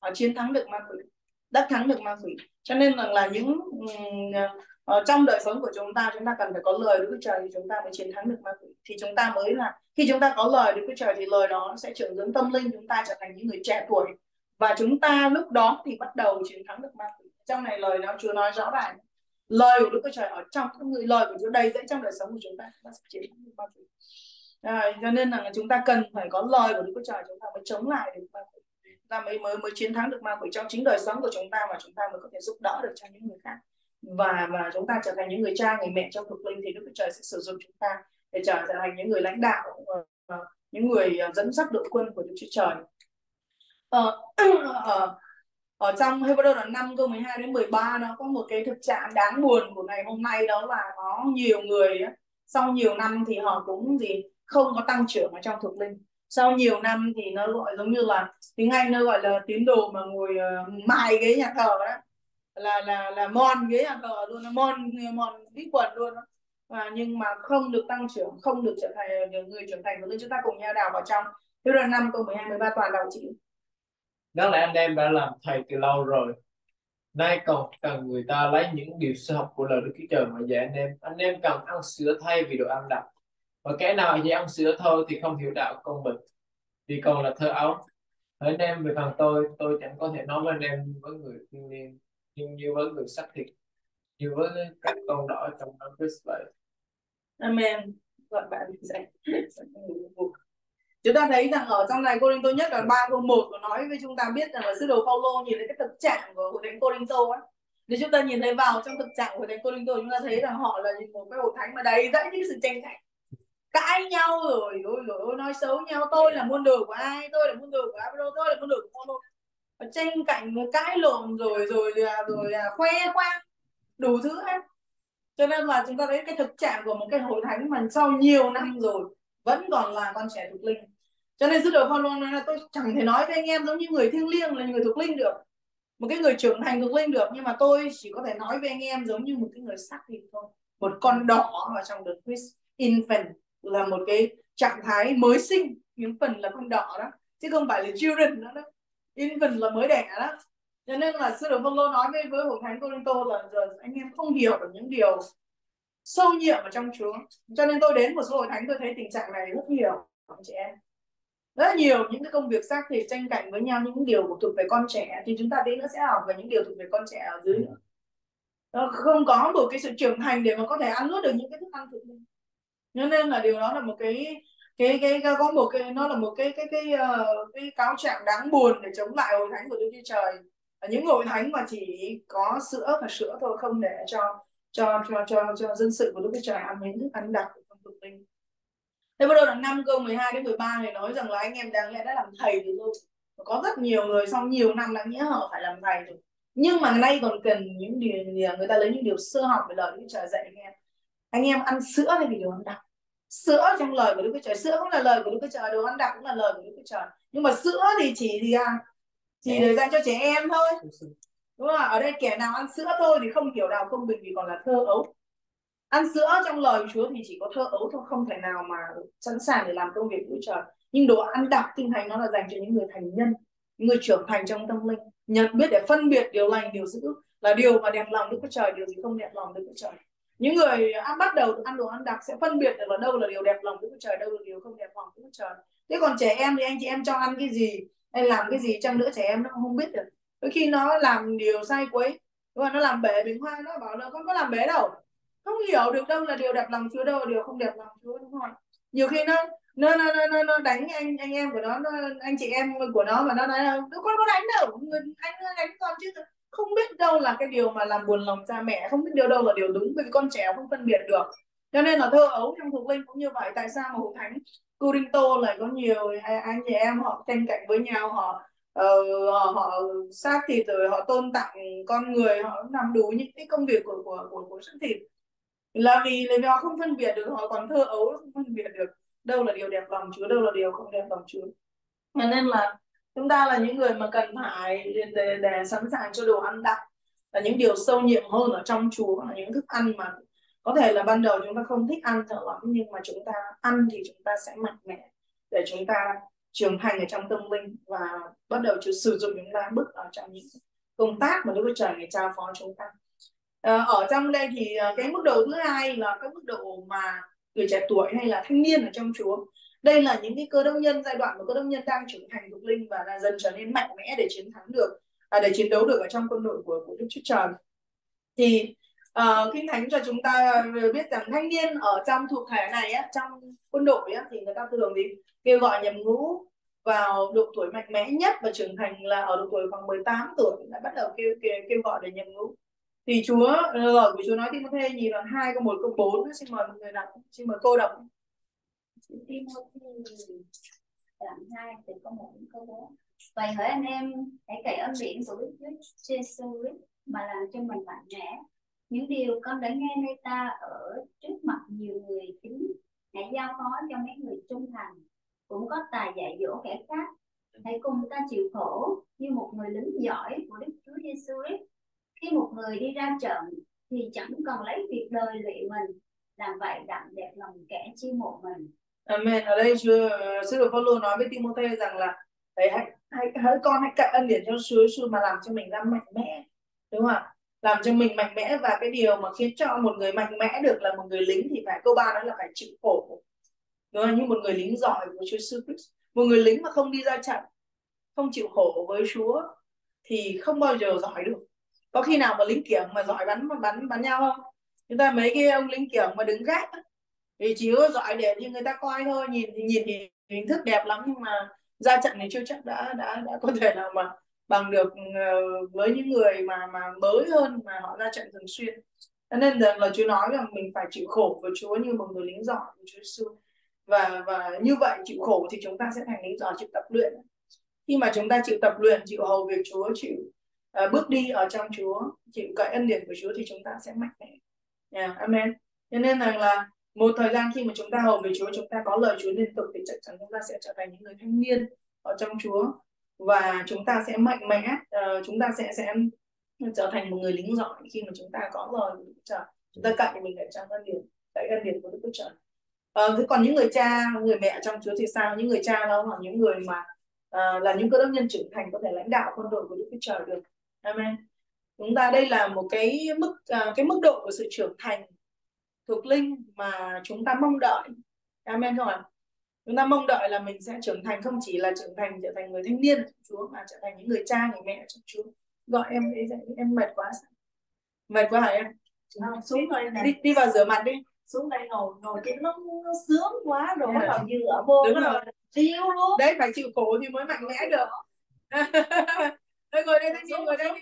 họ chiến thắng được ma quỷ, đắc thắng được ma quỷ. Cho nên rằng là những uh, trong đời sống của chúng ta, chúng ta cần phải có lời Đức Chúa Trời thì chúng ta mới chiến thắng được ma quỷ. Thì chúng ta mới là khi chúng ta có lời Đức Chúa Trời thì lời đó sẽ trưởng dưỡng tâm linh chúng ta trở thành những người trẻ tuổi, và chúng ta lúc đó thì bắt đầu chiến thắng được ma quỷ. Trong này lời nó Chúa nói rõ ràng, lời của Đức Chúa Trời ở trong các người, lời của Chúa đầy dẫy trong đời sống của chúng ta, chúng ta sẽ chiến thắng được ma quỷ. À, cho nên là chúng ta cần phải có lời của Đức Chúa Trời chúng ta mới chống lại được ma quỷ, chúng ta mới mới mới chiến thắng được ma quỷ trong chính đời sống của chúng ta, và chúng ta mới có thể giúp đỡ được cho những người khác, và và chúng ta trở thành những người cha người mẹ trong thuộc linh, thì Đức Chúa Trời sẽ sử dụng chúng ta để trở thành những người lãnh đạo, uh, những người dẫn dắt đội quân của Đức Chúa Trời. Ờ, ở, ở trong Hebrew đoạn năm câu mười hai đến mười ba nó có một cái thực trạng đáng buồn của ngày hôm nay, đó là có nhiều người sau nhiều năm thì họ cũng gì không có tăng trưởng ở trong thuộc linh. Sau nhiều năm thì nó gọi giống như là tiếng Anh nó gọi là tín đồ mà ngồi uh, mài ghế nhà thờ đó, là là là mòn ghế nhà thờ luôn, là mòn mòn đi quần luôn đó. À, nhưng mà không được tăng trưởng, không được trở thành người trưởng thành. Nên chúng ta cùng nhau đào vào trong Hebrew năm câu mười hai mười ba, toàn đọc chị. Đó là anh em đã làm thầy từ lâu rồi, nay còn cần người ta lấy những điều sơ học của lời Đức Chúa Trời mà dạy anh em. Anh em cần ăn sữa thay vì đồ ăn đặc, và kẻ nào chỉ ăn sữa thôi thì không hiểu đạo công bình, vì còn là thơ ấu. Hỡi anh em, về phần tôi, tôi chẳng có thể nói với anh em với người thiên liêng, nhưng như với người xác thịt, như với các con đỏ trong đấng Christ vậy. Amen. Gọi bạn dạy. Chúng ta thấy rằng ở trong này Cô-rinh-tô nhất là ba câu một có nói với chúng ta biết rằng là sứ đồ Phaolô nhìn thấy cái thực trạng của hội thánh Cô-rinh-tô á. Nếu chúng ta nhìn thấy vào trong thực trạng của hội thánh Cô-rinh-tô, chúng ta thấy rằng họ là một cái hội thánh mà đầy dẫy những sự tranh cãi, cãi nhau rồi rồi rồi nói xấu nhau. Tôi là môn đồ của ai, tôi là môn đồ của Apollo, tôi là môn đồ của Phaolô, tranh cãi cãi lộn rồi rồi rồi, rồi khoe khoang đủ thứ hết. Cho nên là chúng ta thấy cái thực trạng của một cái hội thánh mà sau nhiều năm rồi vẫn còn là con trẻ thuộc linh. Cho nên sứ đồ Phaolô nói là tôi chẳng thể nói với anh em giống như người thiêng liêng là người thuộc linh được, một cái người trưởng thành thuộc linh được, nhưng mà tôi chỉ có thể nói với anh em giống như một cái người xác thịt thôi, một con đỏ ở trong the Christ. Infant là một cái trạng thái mới sinh, infant là con đỏ đó, chứ không phải là children nữa đó. Infant là mới đẻ đó. Cho nên là sứ đồ Phaolô nói với với hội thánh Cô-rinh-tô là giờ anh em không hiểu được những điều sâu nhiệm ở trong Chúa. Cho nên tôi đến một số hội thánh tôi thấy tình trạng này rất nhiều anh chị em, rất là nhiều những cái công việc xác thịt tranh cạnh với nhau, những điều thuộc về con trẻ. Thì chúng ta tí nữa sẽ học về những điều thuộc về con trẻ ở dưới nữa. Nó không có một cái sự trưởng thành để mà có thể ăn nuốt được những cái thức ăn thực linh. Cho nên là điều đó là một cái cái cái, cái có một cái nó là một cái cái cái cái, uh, cái cáo trạng đáng buồn để chống lại hội thánh của Đức Chúa Trời. Những hội thánh mà chỉ có sữa và sữa thôi, không để cho cho cho cho cho dân sự của Đức Chúa Trời ăn những thức ăn đặc của trong thực linh. Thế bắt đầu là năm câu mười hai đến mười ba thì nói rằng là anh em đáng lẽ đã làm thầy từ lâu. Có rất nhiều người sau nhiều năm đáng nghĩa họ phải làm thầy rồi. Nhưng mà nay còn cần những điều, người ta lấy những điều sơ học về lời Đức Chúa Trời dạy anh em. Anh em ăn sữa hay vì đồ ăn đặc? Sữa trong lời của Đức Chúa Trời, sữa cũng là lời của Đức Chúa Trời, đồ ăn đặc cũng là lời của Đức Chúa Trời. Nhưng mà sữa thì chỉ thì à, chỉ để dành cho trẻ em thôi. Đúng không? Ở đây kẻ nào ăn sữa thôi thì không hiểu đạo công bình vì còn là thơ ấu. Ăn sữa trong lời Chúa thì chỉ có thơ ấu thôi, không thể nào mà sẵn sàng để làm công việc của Trời. Nhưng đồ ăn đặc tinh thành nó là dành cho những người thành nhân, những người trưởng thành trong tâm linh, nhận biết để phân biệt điều lành, điều dữ là điều mà đẹp lòng Đức Chúa Trời, điều gì không đẹp lòng Đức Chúa Trời. Những người ăn bắt đầu ăn đồ ăn đặc sẽ phân biệt được là đâu là điều đẹp lòng Đức Chúa Trời, đâu là điều không đẹp lòng Đức Chúa Trời. Thế còn trẻ em thì anh chị em cho ăn cái gì hay làm cái gì chăng nữa trẻ em nó không biết được. Đôi khi nó làm điều sai quấy, đúng không? Nó làm bể bình hoa, nó bảo là con có làm bể đâu, không hiểu được đâu là điều đẹp lòng Chúa, đâu là điều không đẹp lòng Chúa, đúng không? Nhiều khi nó nó nó nó, nó đánh anh anh em của nó, nó anh chị em của nó mà nó nói là con có đánh đâu, người anh đánh con chứ, không biết đâu là cái điều mà làm buồn lòng cha mẹ, không biết điều đâu là điều đúng, vì con trẻ không phân biệt được. Cho nên là thơ ấu trong thuộc linh cũng như vậy. Tại sao mà hội thánh Cô-rinh-tô lại có nhiều anh chị em họ tranh cạnh với nhau, họ uh, họ, họ xác thịt rồi họ tôn tặng con người, họ làm đủ những cái công việc của của của, của xác thịt, là vì là vì họ không phân biệt được, họ còn thơ ấu không phân biệt được đâu là điều đẹp lòng Chúa, đâu là điều không đẹp lòng Chúa. Cho nên là chúng ta là những người mà cần phải để, để, để sẵn sàng cho đồ ăn đặc, là những điều sâu nhiệm hơn ở trong Chúa, là những thức ăn mà có thể là ban đầu chúng ta không thích ăn cho lắm, nhưng mà chúng ta ăn thì chúng ta sẽ mạnh mẽ để chúng ta trưởng thành ở trong tâm linh và bắt đầu Chúa sử dụng chúng ta bước ở trong những công tác mà Đức Chúa Trời Ngài trao phó chúng ta. À, ở trong đây thì cái mức độ thứ hai là cái mức độ mà người trẻ tuổi hay là thanh niên ở trong Chúa. Đây là những cái cơ đốc nhân, giai đoạn mà cơ đốc nhân đang trưởng thành thuộc linh và là dần trở nên mạnh mẽ để chiến thắng được, à, để chiến đấu được ở trong quân đội của, của Đức Chúa Trời. Thì uh, Kinh Thánh cho chúng ta biết rằng thanh niên ở trong thuộc thể này á, trong quân đội á, thì người ta thường thì kêu gọi nhập ngũ vào độ tuổi mạnh mẽ nhất và trưởng thành là ở độ tuổi khoảng mười tám tuổi đã bắt đầu kêu kêu, kêu gọi để nhập ngũ. Thì Chúa lời của Chúa nói Timôthê nhì đoạn hai câu một câu bốn, xin mời mọi người đọc, xin mời cô đọc. Timôthê đoạn hai từ câu một đến câu bốn. Vậy hỡi anh em, hãy cậy ơn điển của Đức Chúa Giêsu mà làm cho mình mạnh mẽ. Những điều con đã nghe nơi ta ở trước mặt nhiều người kính, hãy giao phó cho mấy người trung thành, cũng có tài dạy dỗ kẻ khác. Hãy cùng ta chịu khổ như một người lính giỏi của Đức Chúa Giêsu. Khi một người đi ra trận thì chẳng cần lấy việc đời luyện mình, làm vậy đặng đẹp lòng kẻ chiêu mộ mình. Amen. Ở đây Chúa sứ đồ Phaolô nói với Timôthê rằng là hãy hãy hãy con hãy cậy ân điển cho Chúa Giêsu mà làm cho mình ra mạnh mẽ, đúng không ạ? Làm cho mình mạnh mẽ, và cái điều mà khiến cho một người mạnh mẽ được là một người lính thì phải câu ba đó là phải chịu khổ, đúng không? Như một người lính giỏi của Chúa Giêsu Christ. Một người lính mà không đi ra trận, không chịu khổ với Chúa thì không bao giờ giỏi được. Có khi nào mà lính kiểng mà giỏi bắn bắn bắn nhau không? Chúng ta mấy cái ông lính kiểng mà đứng gác thì chỉ có giỏi để như người ta coi thôi, nhìn thì nhìn thì hình thức đẹp lắm nhưng mà ra trận thì chưa chắc đã đã đã có thể nào mà bằng được uh, với những người mà mà mới hơn mà họ ra trận thường xuyên. Cho nên là, là Chúa nói rằng mình phải chịu khổ với Chúa như một người lính giỏi của Chúa Giêsu, và và như vậy chịu khổ thì chúng ta sẽ thành lính giỏi, chịu tập luyện. Khi mà chúng ta chịu tập luyện, chịu hầu việc Chúa, chịu uh, bước đi ở trong Chúa, chịu cậy ân điển của Chúa thì chúng ta sẽ mạnh mẽ. Yeah, amen. Cho nên rằng là một thời gian khi mà chúng ta hầu về Chúa, chúng ta có lời Chúa liên tục thì chắc chắn chúng ta sẽ trở thành những người thanh niên ở trong Chúa, và chúng ta sẽ mạnh mẽ, uh, chúng ta sẽ sẽ trở thành một người lính giỏi khi mà chúng ta có lời của Đức Chúa Trời. Chúng ta cậy mình ở trong ân điển, cậy ân điển của Đức Chúa Trời. Uh, thế còn những người cha, người mẹ trong Chúa thì sao? Những người cha đó là những người mà uh, là những cơ đốc nhân trưởng thành có thể lãnh đạo quân đội của Đức Chúa Trời được. Amen. Chúng ta đây là một cái mức uh, cái mức độ của sự trưởng thành thuộc linh mà chúng ta mong đợi. Amen không ạ? Chúng ta mong đợi là mình sẽ trưởng thành, không chỉ là trưởng thành trở thành người thanh niên trong Chúa mà trở thành những người cha, người mẹ trong Chúa. Gọi em em mệt quá sao? Mệt quá hả em? À, xuống đây nè. Đi đi vào rửa mặt đi. Xuống đây ngồi ngồi cái nó, nó sướng quá rồi bắt Yeah. đầu dựa vô Đúng rồi rồi. tiêu luôn. Đấy, phải chịu khổ thì mới mạnh mẽ được. Thôi ngồi đây, thanh niên ngồi đây đi.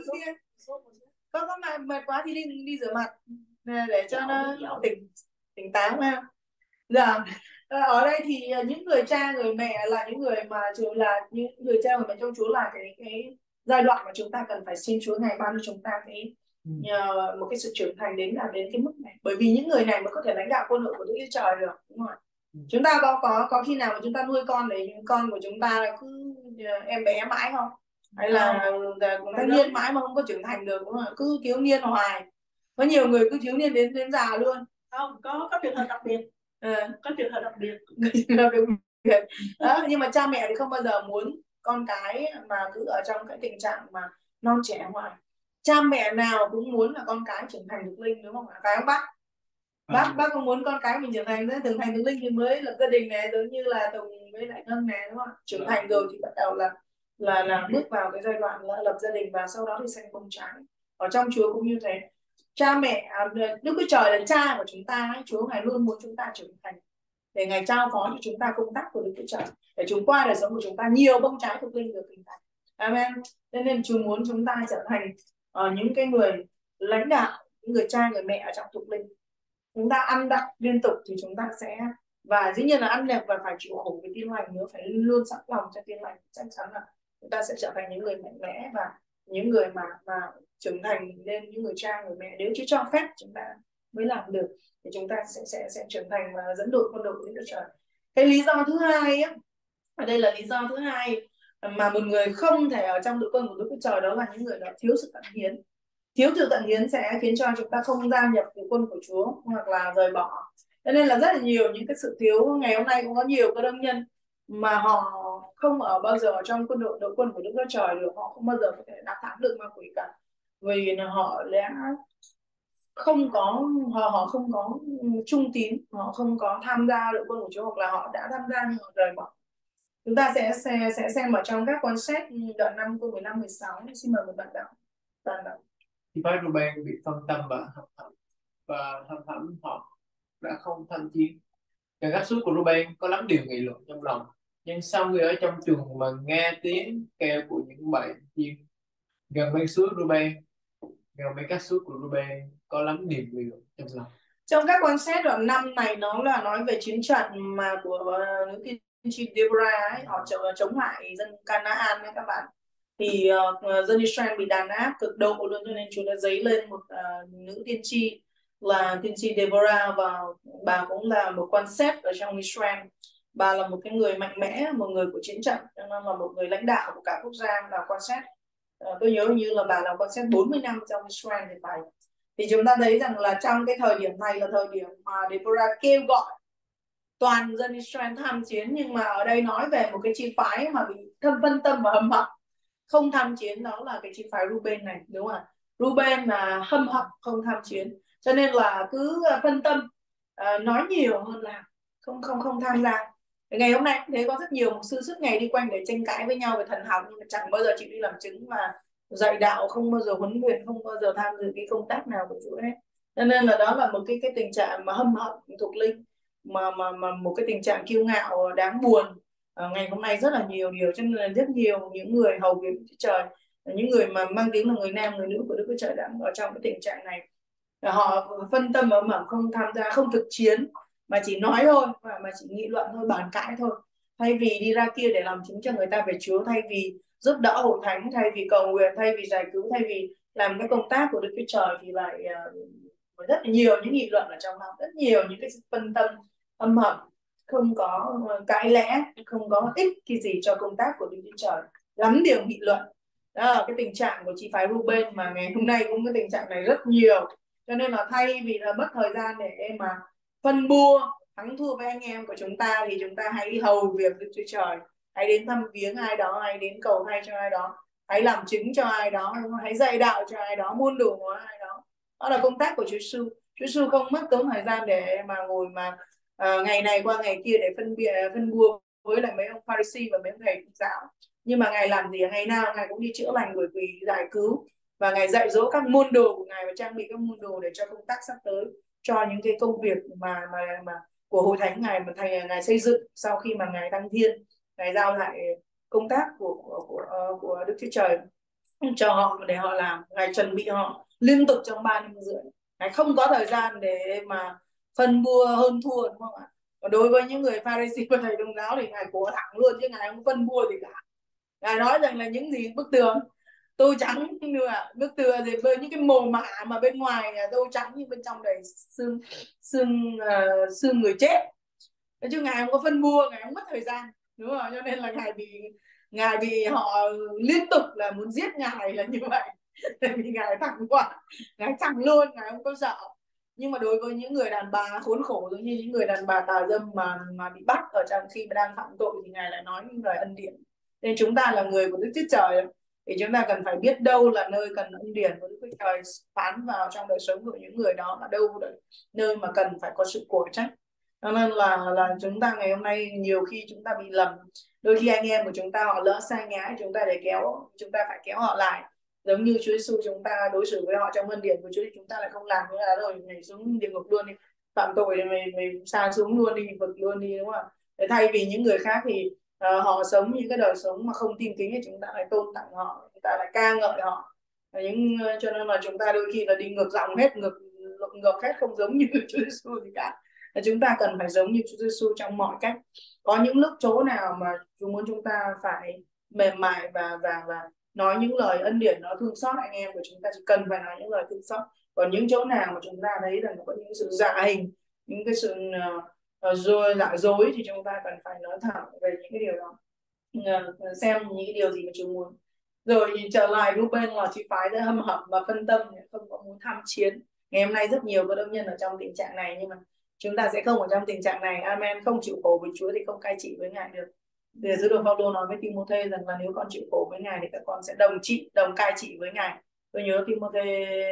Có có mà mệt quá thì đi đi rửa mặt để cho nó tỉnh tỉnh táo ha. Dạ. Ở đây thì những người cha, người mẹ là những người mà thường là những người cha, người mẹ trong Chúa là cái cái giai đoạn mà chúng ta cần phải xin Chúa Ngài ban cho chúng ta cái ừ. một cái sự trưởng thành đến là đến cái mức này, bởi vì những người này mới có thể lãnh đạo quân đội của Đức Chúa Trời được, đúng không? Ừ. Chúng ta có có có khi nào mà chúng ta nuôi con để những con của chúng ta cứ em bé mãi không? Hay là thanh niên mãi mà không có trưởng thành được, đúng không? Cứ thiếu niên hoài. Có nhiều người cứ thiếu niên đến đến già luôn. Không, có có trường hợp đặc biệt. À. Có trường hợp đặc biệt. Đó, nhưng mà cha mẹ thì không bao giờ muốn con cái mà cứ ở trong cái tình trạng mà non trẻ hoài. Cha mẹ nào cũng muốn là con cái trưởng thành được linh, đúng không ạ? Phải không bác? Bác à. Bác cũng muốn con cái mình trưởng thành, trưởng thành được linh thì mới lập gia đình này, giống như là Tùng với lại Ngân này, đúng không? Trưởng thành rồi thì bắt đầu là là là bước vào cái giai đoạn là lập gia đình và sau đó thì sinh bông trái. Ở trong Chúa cũng như thế. Cha mẹ, Đức Chúa Trời là cha của chúng ta, Chúa Ngài luôn muốn chúng ta trưởng thành để Ngài trao phó cho chúng ta công tác của Đức Chúa Trời, để chúng qua đời sống của chúng ta nhiều bông trái thuộc linh được hình thành. Amen. Nên nên Chúa muốn chúng ta trở thành uh, những cái người lãnh đạo, những người cha, người mẹ ở trong thuộc linh. Chúng ta ăn đặng liên tục thì chúng ta sẽ, và dĩ nhiên là ăn đẹp và phải chịu khổ với Tin lành nữa, phải luôn sẵn lòng cho Tin lành, chắc chắn là chúng ta sẽ trở thành những người mạnh mẽ và những người mà mà trưởng thành lên những người cha, người mẹ. Nếu Chúa cho phép chúng ta mới làm được thì chúng ta sẽ sẽ sẽ trưởng thành và dẫn đội quân đội của Đức Chúa Trời. Cái lý do thứ hai á, ở đây là lý do thứ hai mà một người không thể ở trong đội quân của Đức Chúa Trời, đó là những người đó thiếu sự tận hiến. Thiếu sự tận hiến sẽ khiến cho chúng ta không gia nhập đội quân của Chúa hoặc là rời bỏ. Cho nên là rất là nhiều những cái sự thiếu. Ngày hôm nay cũng có nhiều cơ đốc nhân mà họ không ở bao giờ ở trong quân đội đội quân của Đức Chúa Trời được, họ không bao giờ có thể đáp thắng được ma quỷ cả, vì là họ đã không có họ họ không có trung tín, họ không có tham gia đội quân của Chúa, hoặc là họ đã tham gia nhưng họ rời bỏ. Chúng ta sẽ sẽ sẽ xem ở trong các quan sách đoạn năm câu mười lăm mười sáu. Xin mời một bạn đọc. Bạn đọc. Thì phái Ruben bị phân tâm và hậm hậm và thăm thẳm họ đã không tham chiến. Cả các suốt của Ruben có lắm điều nghị luận trong lòng, nhưng sau người ở trong chuồng mà nghe tiếng kêu của những bầy chim gần bên suối Ruben, gần bên các suối của Ruben có lắm điều nghị luận trong lòng. Trong các quan sát đoạn năm này nó là nói về chiến trận mà của uh, nữ tiên tri Deborah ấy, họ chống lại dân Canaan đấy các bạn. Thì uh, dân Israel bị đàn áp cực độ luôn, cho nên Chúa đã dấy lên một uh, nữ tiên tri là tiên tri Deborah, và bà cũng là một quan sát ở trong Israel. Bà là một cái người mạnh mẽ, một người của chiến trận, cho nên là một người lãnh đạo của cả quốc gia là quan sát. Uh, tôi nhớ như là bà là quan sát bốn mươi năm trong Israel thì phải. Thì chúng ta thấy rằng là trong cái thời điểm này là thời điểm mà Deborah kêu gọi toàn dân Israel tham chiến, nhưng mà ở đây nói về một cái chi phái mà bị thâm phân tâm và hâm hận không tham chiến, đó là cái chi phái Ruben này, đúng không ạ? Ruben là hâm hận không tham chiến, cho nên là cứ phân tâm, uh, nói nhiều hơn là không không không tham gia. Ngày hôm nay thấy có rất nhiều mục sư suốt ngày đi quanh để tranh cãi với nhau về thần học, nhưng mà chẳng bao giờ chịu đi làm chứng mà dạy đạo, không bao giờ huấn luyện, không bao giờ tham dự cái công tác nào của Chúa hết. Cho nên là đó là một cái cái tình trạng mà hâm hận thuộc linh, mà mà mà một cái tình trạng kiêu ngạo đáng buồn. À, ngày hôm nay rất là nhiều điều, cho nên là rất nhiều những người hầu việc Đức Chúa Trời, những người mà mang tiếng là người nam người nữ của Đức Chúa Trời đang ở trong cái tình trạng này. Họ phân tâm ở mà không tham gia, không thực chiến, mà chỉ nói thôi, và mà chỉ nghị luận thôi, bàn cãi thôi, thay vì đi ra kia để làm chứng cho người ta về Chúa, thay vì giúp đỡ hội thánh, thay vì cầu nguyện, thay vì giải cứu, thay vì làm cái công tác của Đức Chúa Trời, thì lại uh, rất nhiều những nghị luận ở trong lòng, rất nhiều những cái phân tâm âm hận, không có cãi lẽ, không có ích cái gì cho công tác của Đức Chúa Trời, lắm điều nghị luận. Đó là cái tình trạng của chi phái Ruben mà ngày hôm nay cũng cái tình trạng này rất nhiều. Cho nên là thay vì là mất thời gian để mà phân bua thắng thua với anh em của chúng ta, thì chúng ta hãy hầu việc Đức Chúa Trời, hãy đến thăm viếng ai đó, hãy đến cầu thay cho ai đó, hãy làm chứng cho ai đó, hãy dạy đạo cho ai đó, muôn đủ của ai đó. Đó là công tác của Chúa Giêsu. Chúa Giêsu không mất tốn thời gian để mà ngồi mà uh, ngày này qua ngày kia để phân biệt phân bua với lại mấy ông Pharisee và mấy ông thầy giáo. Nhưng mà Ngài làm gì? Ngày nào Ngài cũng đi chữa lành, bởi vì giải cứu, và Ngài dạy dỗ các môn đồ của Ngài và trang bị các môn đồ để cho công tác sắp tới, cho những cái công việc mà mà mà của hội thánh Ngài mà thầy Ngài xây dựng sau khi mà Ngài thăng thiên. Ngài giao lại công tác của của của, uh, của Đức Chúa Trời cho họ để họ làm. Ngài chuẩn bị họ liên tục trong ba năm rưỡi. Ngài không có thời gian để mà phân bua hơn thua, đúng không ạ? Và đối với những người Pharisee và thầy tôn giáo thì Ngài cố thẳng luôn, chứ Ngài không phân bua gì cả. Ngài nói rằng là những gì bức tường tô trắng, nữa bức tường thì với những cái mồ mả mà bên ngoài là tô trắng nhưng bên trong đầy xương xương uh, xương người chết. Nói chứ Ngài không có phân bua, Ngài không mất thời gian, đúng không? Cho nên là Ngài bị Ngài bị họ liên tục là muốn giết Ngài là như vậy. Tại vì Ngài thẳng quá, Ngài thẳng luôn, Ngài không có sợ. Nhưng mà đối với những người đàn bà khốn khổ, giống như những người đàn bà tà dâm mà mà bị bắt ở trong khi mà đang phạm tội, thì Ngài lại nói những lời ân điển. Nên chúng ta là người của Đức Chúa Trời thì chúng ta cần phải biết đâu là nơi cần ân điển của Đức Chúa Trời phán vào trong đời sống của những người đó, mà đâu là nơi mà cần phải có sự của trách. Cho nên là là chúng ta ngày hôm nay nhiều khi chúng ta bị lầm, đôi khi anh em của chúng ta họ lỡ sai ngã, chúng ta để kéo chúng ta phải kéo họ lại, giống như Chúa Giêsu chúng ta đối xử với họ trong ân điển của Chúa, thì chúng ta lại không làm nữa là rồi nhảy xuống địa ngục luôn đi, phạm tội thì mày mày sa xuống luôn đi, vực luôn đi, đúng không ạ? Để thay vì những người khác thì uh, họ sống những cái đời sống mà không tin kính, thì chúng ta lại tôn tặng họ, chúng ta lại ca ngợi họ. Những cho nên là chúng ta đôi khi là đi ngược dòng hết, ngược ngược hết, không giống như Chúa Giêsu gì cả. Chúng ta cần phải giống như Chúa Giêsu trong mọi cách. Có những lúc chỗ nào mà Chúa muốn chúng ta phải mềm mại và và và nói những lời ân điển, nó thương xót anh em của chúng ta, chỉ cần phải nói những lời thương xót. Còn những chỗ nào mà chúng ta thấy rằng có những sự dạ hình, những cái sự uh, rồi giả dối, thì chúng ta cần phải nói thẳng về những cái điều đó, uh, xem những cái điều gì mà Chúa muốn. Rồi trở lại Ruben là chi phái rất hâm hận và phân tâm, không có muốn tham chiến. Ngày hôm nay rất nhiều cơ đốc nhân ở trong tình trạng này, nhưng mà chúng ta sẽ không ở trong tình trạng này. Amen. Không chịu khổ với Chúa thì không cai trị với Ngài được. Thì sứ đồ Phaolô nói với Timôthê rằng là nếu con chịu khổ với Ngài thì các con sẽ đồng trị, đồng cai trị với Ngài. Tôi nhớ Timôthê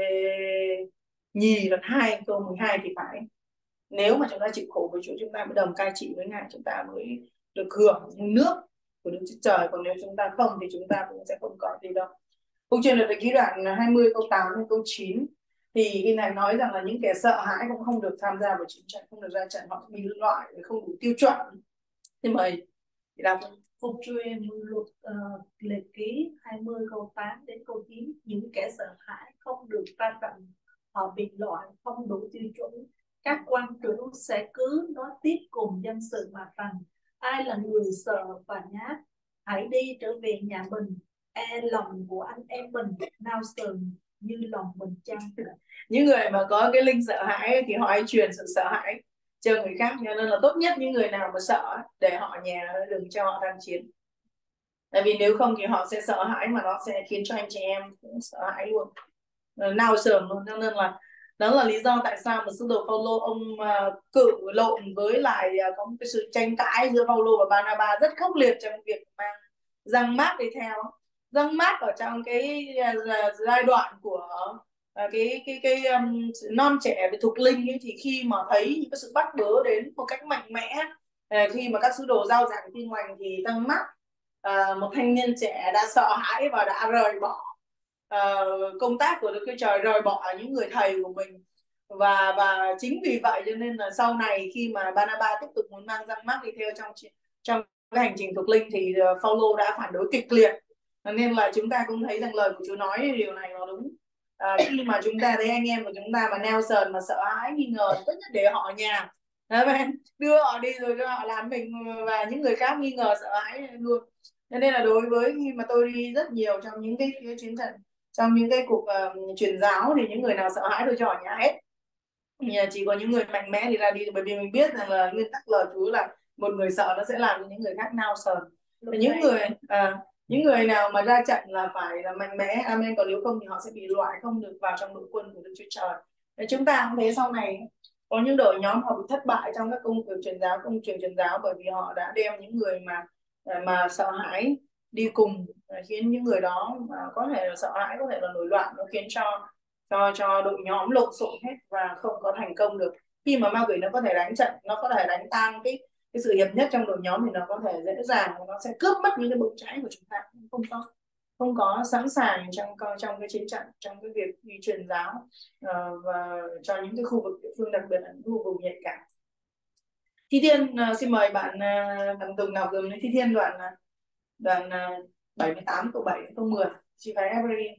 nhì đoạn hai câu mười hai thì phải. Nếu mà chúng ta chịu khổ với Chúa, chúng ta mới đồng cai trị với Ngài, chúng ta mới được hưởng nước của Đức Chúa Trời. Còn nếu chúng ta không thì chúng ta cũng sẽ không có gì đâu. Câu chuyện là ký đoạn hai mươi câu tám đến câu chín thì cái này nói rằng là những kẻ sợ hãi cũng không được tham gia vào chiến tranh, không được ra trận, họ bị loại, không đủ tiêu chuẩn. Thì mời thì đọc. Phục truyền luật uh, Lệ Ký hai mươi câu tám đến câu chín. Những kẻ sợ hãi không được ra trận, họ bị loại, không đủ tiêu chuẩn. Các quan trưởng sẽ cứ nói tiếp cùng dân sự mà rằng: ai là người sợ và nhát, hãy đi trở về nhà mình. E lòng của anh em mình nao sờn như lòng mình chăng. Những người mà có cái linh sợ hãi ấy, thì họ hay truyền sự sợ hãi cho người khác, cho nên là tốt nhất những người nào mà sợ để họ ở nhà, đừng cho họ tham chiến. Tại vì nếu không thì họ sẽ sợ hãi mà nó sẽ khiến cho anh chị em cũng sợ hãi luôn, nao sờn luôn. Cho nên là đó là lý do tại sao mà sứ đồ Phaolô ông uh, cự lộn với lại uh, có một cái sự tranh cãi giữa Phaolô và Barnabas rất khốc liệt trong việc mang răng mát đi theo. Răng mát ở trong cái uh, giai đoạn của uh, cái cái cái um, non trẻ về thuộc linh ấy, thì khi mà thấy những cái sự bắt bớ đến một cách mạnh mẽ, uh, khi mà các sứ đồ giao giảng tin lành thì răng mát uh, một thanh niên trẻ đã sợ hãi và đã rời bỏ Uh, công tác của Đức Chúa Trời, rời bỏ những người thầy của mình. Và và chính vì vậy cho nên là sau này khi mà Barnabas tiếp tục muốn mang răng mác đi theo trong trong cái hành trình thuộc linh thì uh, Phaolô đã phản đối kịch liệt. Nên là chúng ta cũng thấy rằng lời của Chúa nói điều này nó đúng. Uh, khi mà chúng ta thấy anh em của chúng ta mà neo sờn, mà sợ hãi, nghi ngờ, tất nhất để họ ở nhà, đưa họ đi rồi cho họ làm mình và những người khác nghi ngờ sợ hãi luôn. Nên là đối với khi mà tôi đi rất nhiều trong những cái, cái chiến trận, trong những cái cuộc uh, truyền giáo thì những người nào sợ hãi tôi cho ở nhà hết. Chỉ có những người mạnh mẽ thì ra đi, bởi vì mình biết rằng là nguyên tắc lời Chúa là một người sợ nó sẽ làm cho những người khác nao sờn. Những người à, những người nào mà ra trận là phải là mạnh mẽ, amen. Còn nếu không thì họ sẽ bị loại, không được vào trong đội quân của Đức Chúa Trời. Để chúng ta cũng thấy sau này có những đội nhóm họ bị thất bại trong các công việc truyền giáo, công trường truyền giáo, bởi vì họ đã đem những người mà mà sợ hãi đi cùng, khiến những người đó mà có thể là sợ hãi, có thể là nổi loạn, nó khiến cho cho cho đội nhóm lộn xộn hết và không có thành công được. Khi mà ma quỷ nó có thể đánh trận, nó có thể đánh tan cái cái sự hiệp nhất trong đội nhóm thì nó có thể dễ dàng, nó sẽ cướp mất những cái bức cháy của chúng ta. Không có không có sẵn sàng trong trong cái chiến trận, trong cái việc đi truyền giáo uh, và cho những cái khu vực địa phương, đặc biệt là những khu vực nhạy cảm. Thi Thiên, uh, xin mời bạn uh, bạn Tùng đọc dùm Thi Thiên đoạn đoạn uh, bảy mươi tám câu bảy câu mười. Chị phải Evelyn.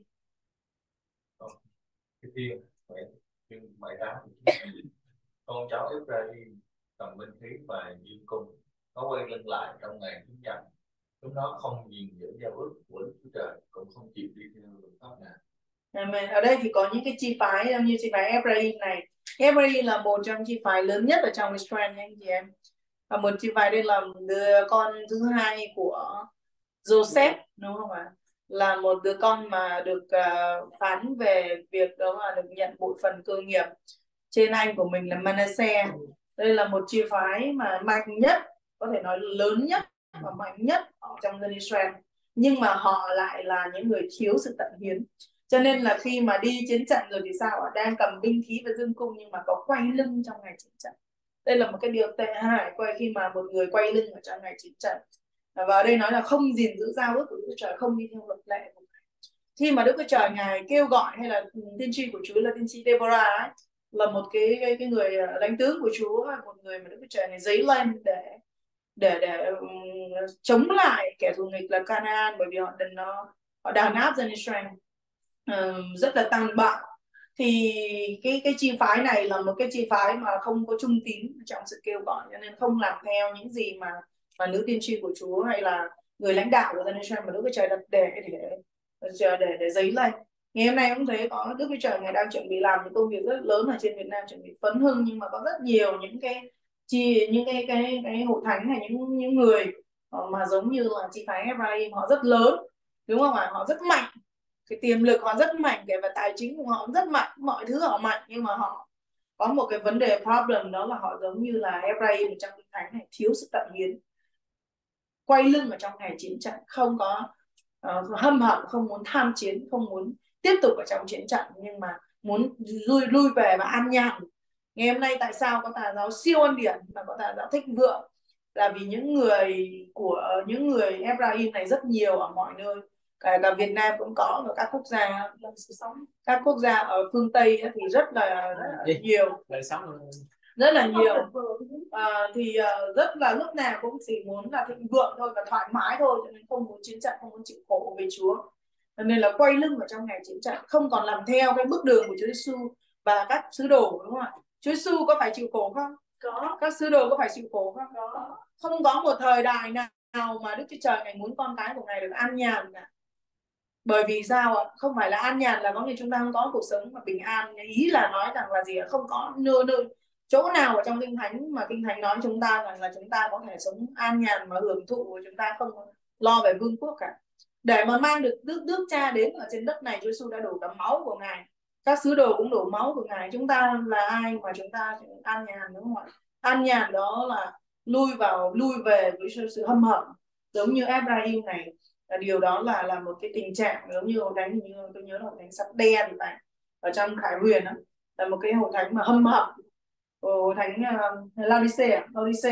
Thi Thiên chương bảy tám. Con cháu Israel cầm binh khí và dương cung, nó quay lưng lại trong ngày chiến tranh. Chúng nó không gìn giữ giao ước của Đức Chúa Trời, cũng không chịu đi theo luật pháp nào. Amen. Ở đây thì có những cái chi phái như chi phái Ephraim này. Ephraim là một trong chi phái lớn nhất ở trong Israel nha anh chị em. Và một chi phái đây là đứa con thứ hai của Joseph, đúng không ạ? Là một đứa con mà được uh, phán về việc đó là được nhận bội phần cơ nghiệp trên anh của mình là Manasseh. Đây là một chi phái mà mạnh nhất, có thể nói lớn nhất và mạnh nhất ở trong dân Israel. Nhưng mà họ lại là những người thiếu sự tận hiến. Cho nên là khi mà đi chiến trận rồi thì sao ạ? Đang cầm binh khí và dương cung nhưng mà có quay lưng trong ngày chiến trận. Đây là một cái điều tệ hại quay khi mà một người quay lưng ở trong ngày chiến trận. Và ở đây nói là không gìn giữ giao ước của Đức Chúa Trời, không đi theo luật lệ của Ngài. Khi mà Đức Chúa Trời Ngài kêu gọi, hay là tiên tri của Chúa là tiên tri Deborah ấy, là một cái cái, cái người lãnh tướng của Chúa, một người mà Đức Chúa Trời này dấy lên để để để um, chống lại kẻ thù nghịch là Canaan, bởi vì họ đừng nó họ đàn áp dân Israel um, rất là tàn bạo. Thì cái cái chi phái này là một cái chi phái mà không có trung tín trong sự kêu gọi, cho nên không làm theo những gì mà mà nữ tiên tri của Chúa hay là người lãnh đạo của dân Israel mà Đức Chúa Trời đặt để để để để, để dấy lên. Ngày hôm nay cũng thấy có Đức Chúa Trời Ngài đang chuẩn bị làm một công việc rất lớn ở trên Việt Nam, chuẩn bị phấn hưng, nhưng mà có rất nhiều những cái chi những cái cái cái hội thánh hay những những người mà giống như là chi phái Ephraim, họ rất lớn, đúng không ạ? Họ rất mạnh, cái tiềm lực họ rất mạnh, kể và tài chính của họ rất mạnh, mọi thứ họ mạnh, nhưng mà họ có một cái vấn đề problem, đó là họ giống như là Ephraim trong kinh thánh này, thiếu sự tận hiến. quay lưng ở trong ngày chiến trận, không có uh, hâm hở, không muốn tham chiến, không muốn tiếp tục ở trong chiến trận, nhưng mà muốn lui lui về và an nhàn. Ngày hôm nay tại sao có tà giáo siêu ân điển và có tà giáo thịnh vượng, là vì những người của những người Ephraim này rất nhiều ở mọi nơi, cả, cả Việt Nam cũng có, và các quốc gia các quốc gia ở phương Tây thì rất là, rất là nhiều, rất là nhiều à, thì uh, rất là lúc nào cũng chỉ muốn là thịnh vượng thôi và thoải mái thôi, cho nên không muốn chiến trận, không muốn chịu khổ về Chúa, cho nên là quay lưng vào trong ngày chiến trận, không còn làm theo cái bước đường của Chúa Giêsu và các sứ đồ, đúng không ạ? Chúa Giêsu có phải chịu khổ không? Có. Các sứ đồ có phải chịu khổ không? Có. Không có một thời đại nào mà Đức Chúa Trời Ngài muốn con cái của Ngài được an nhàn cả. Bởi vì sao ạ? Không phải là an nhàn là có nghĩa chúng ta không có cuộc sống mà bình an. Ý là nói rằng là gì ạ? Không có nơi nơi chỗ nào ở trong Kinh Thánh mà Kinh Thánh nói chúng ta rằng là chúng ta có thể sống an nhàn mà hưởng thụ, và chúng ta không lo về vương quốc cả. Để mà mang được Đức Đức Cha đến ở trên đất này, Chúa Giêsu đã đổ cả máu của Ngài, các sứ đồ cũng đổ máu của Ngài. Chúng ta là ai mà chúng ta an nhàn, đúng không ạ? An nhàn đó là lui vào lui về với sự hâm hở, giống như Ephraim này. Là điều đó là là một cái tình trạng giống như hội thánh, như tôi nhớ là hội thánh Sắp Đe thì phải, ở trong Khải Huyền đó, là một cái hội thánh mà hâm hở. Hội thánh uh, Laodice Laodice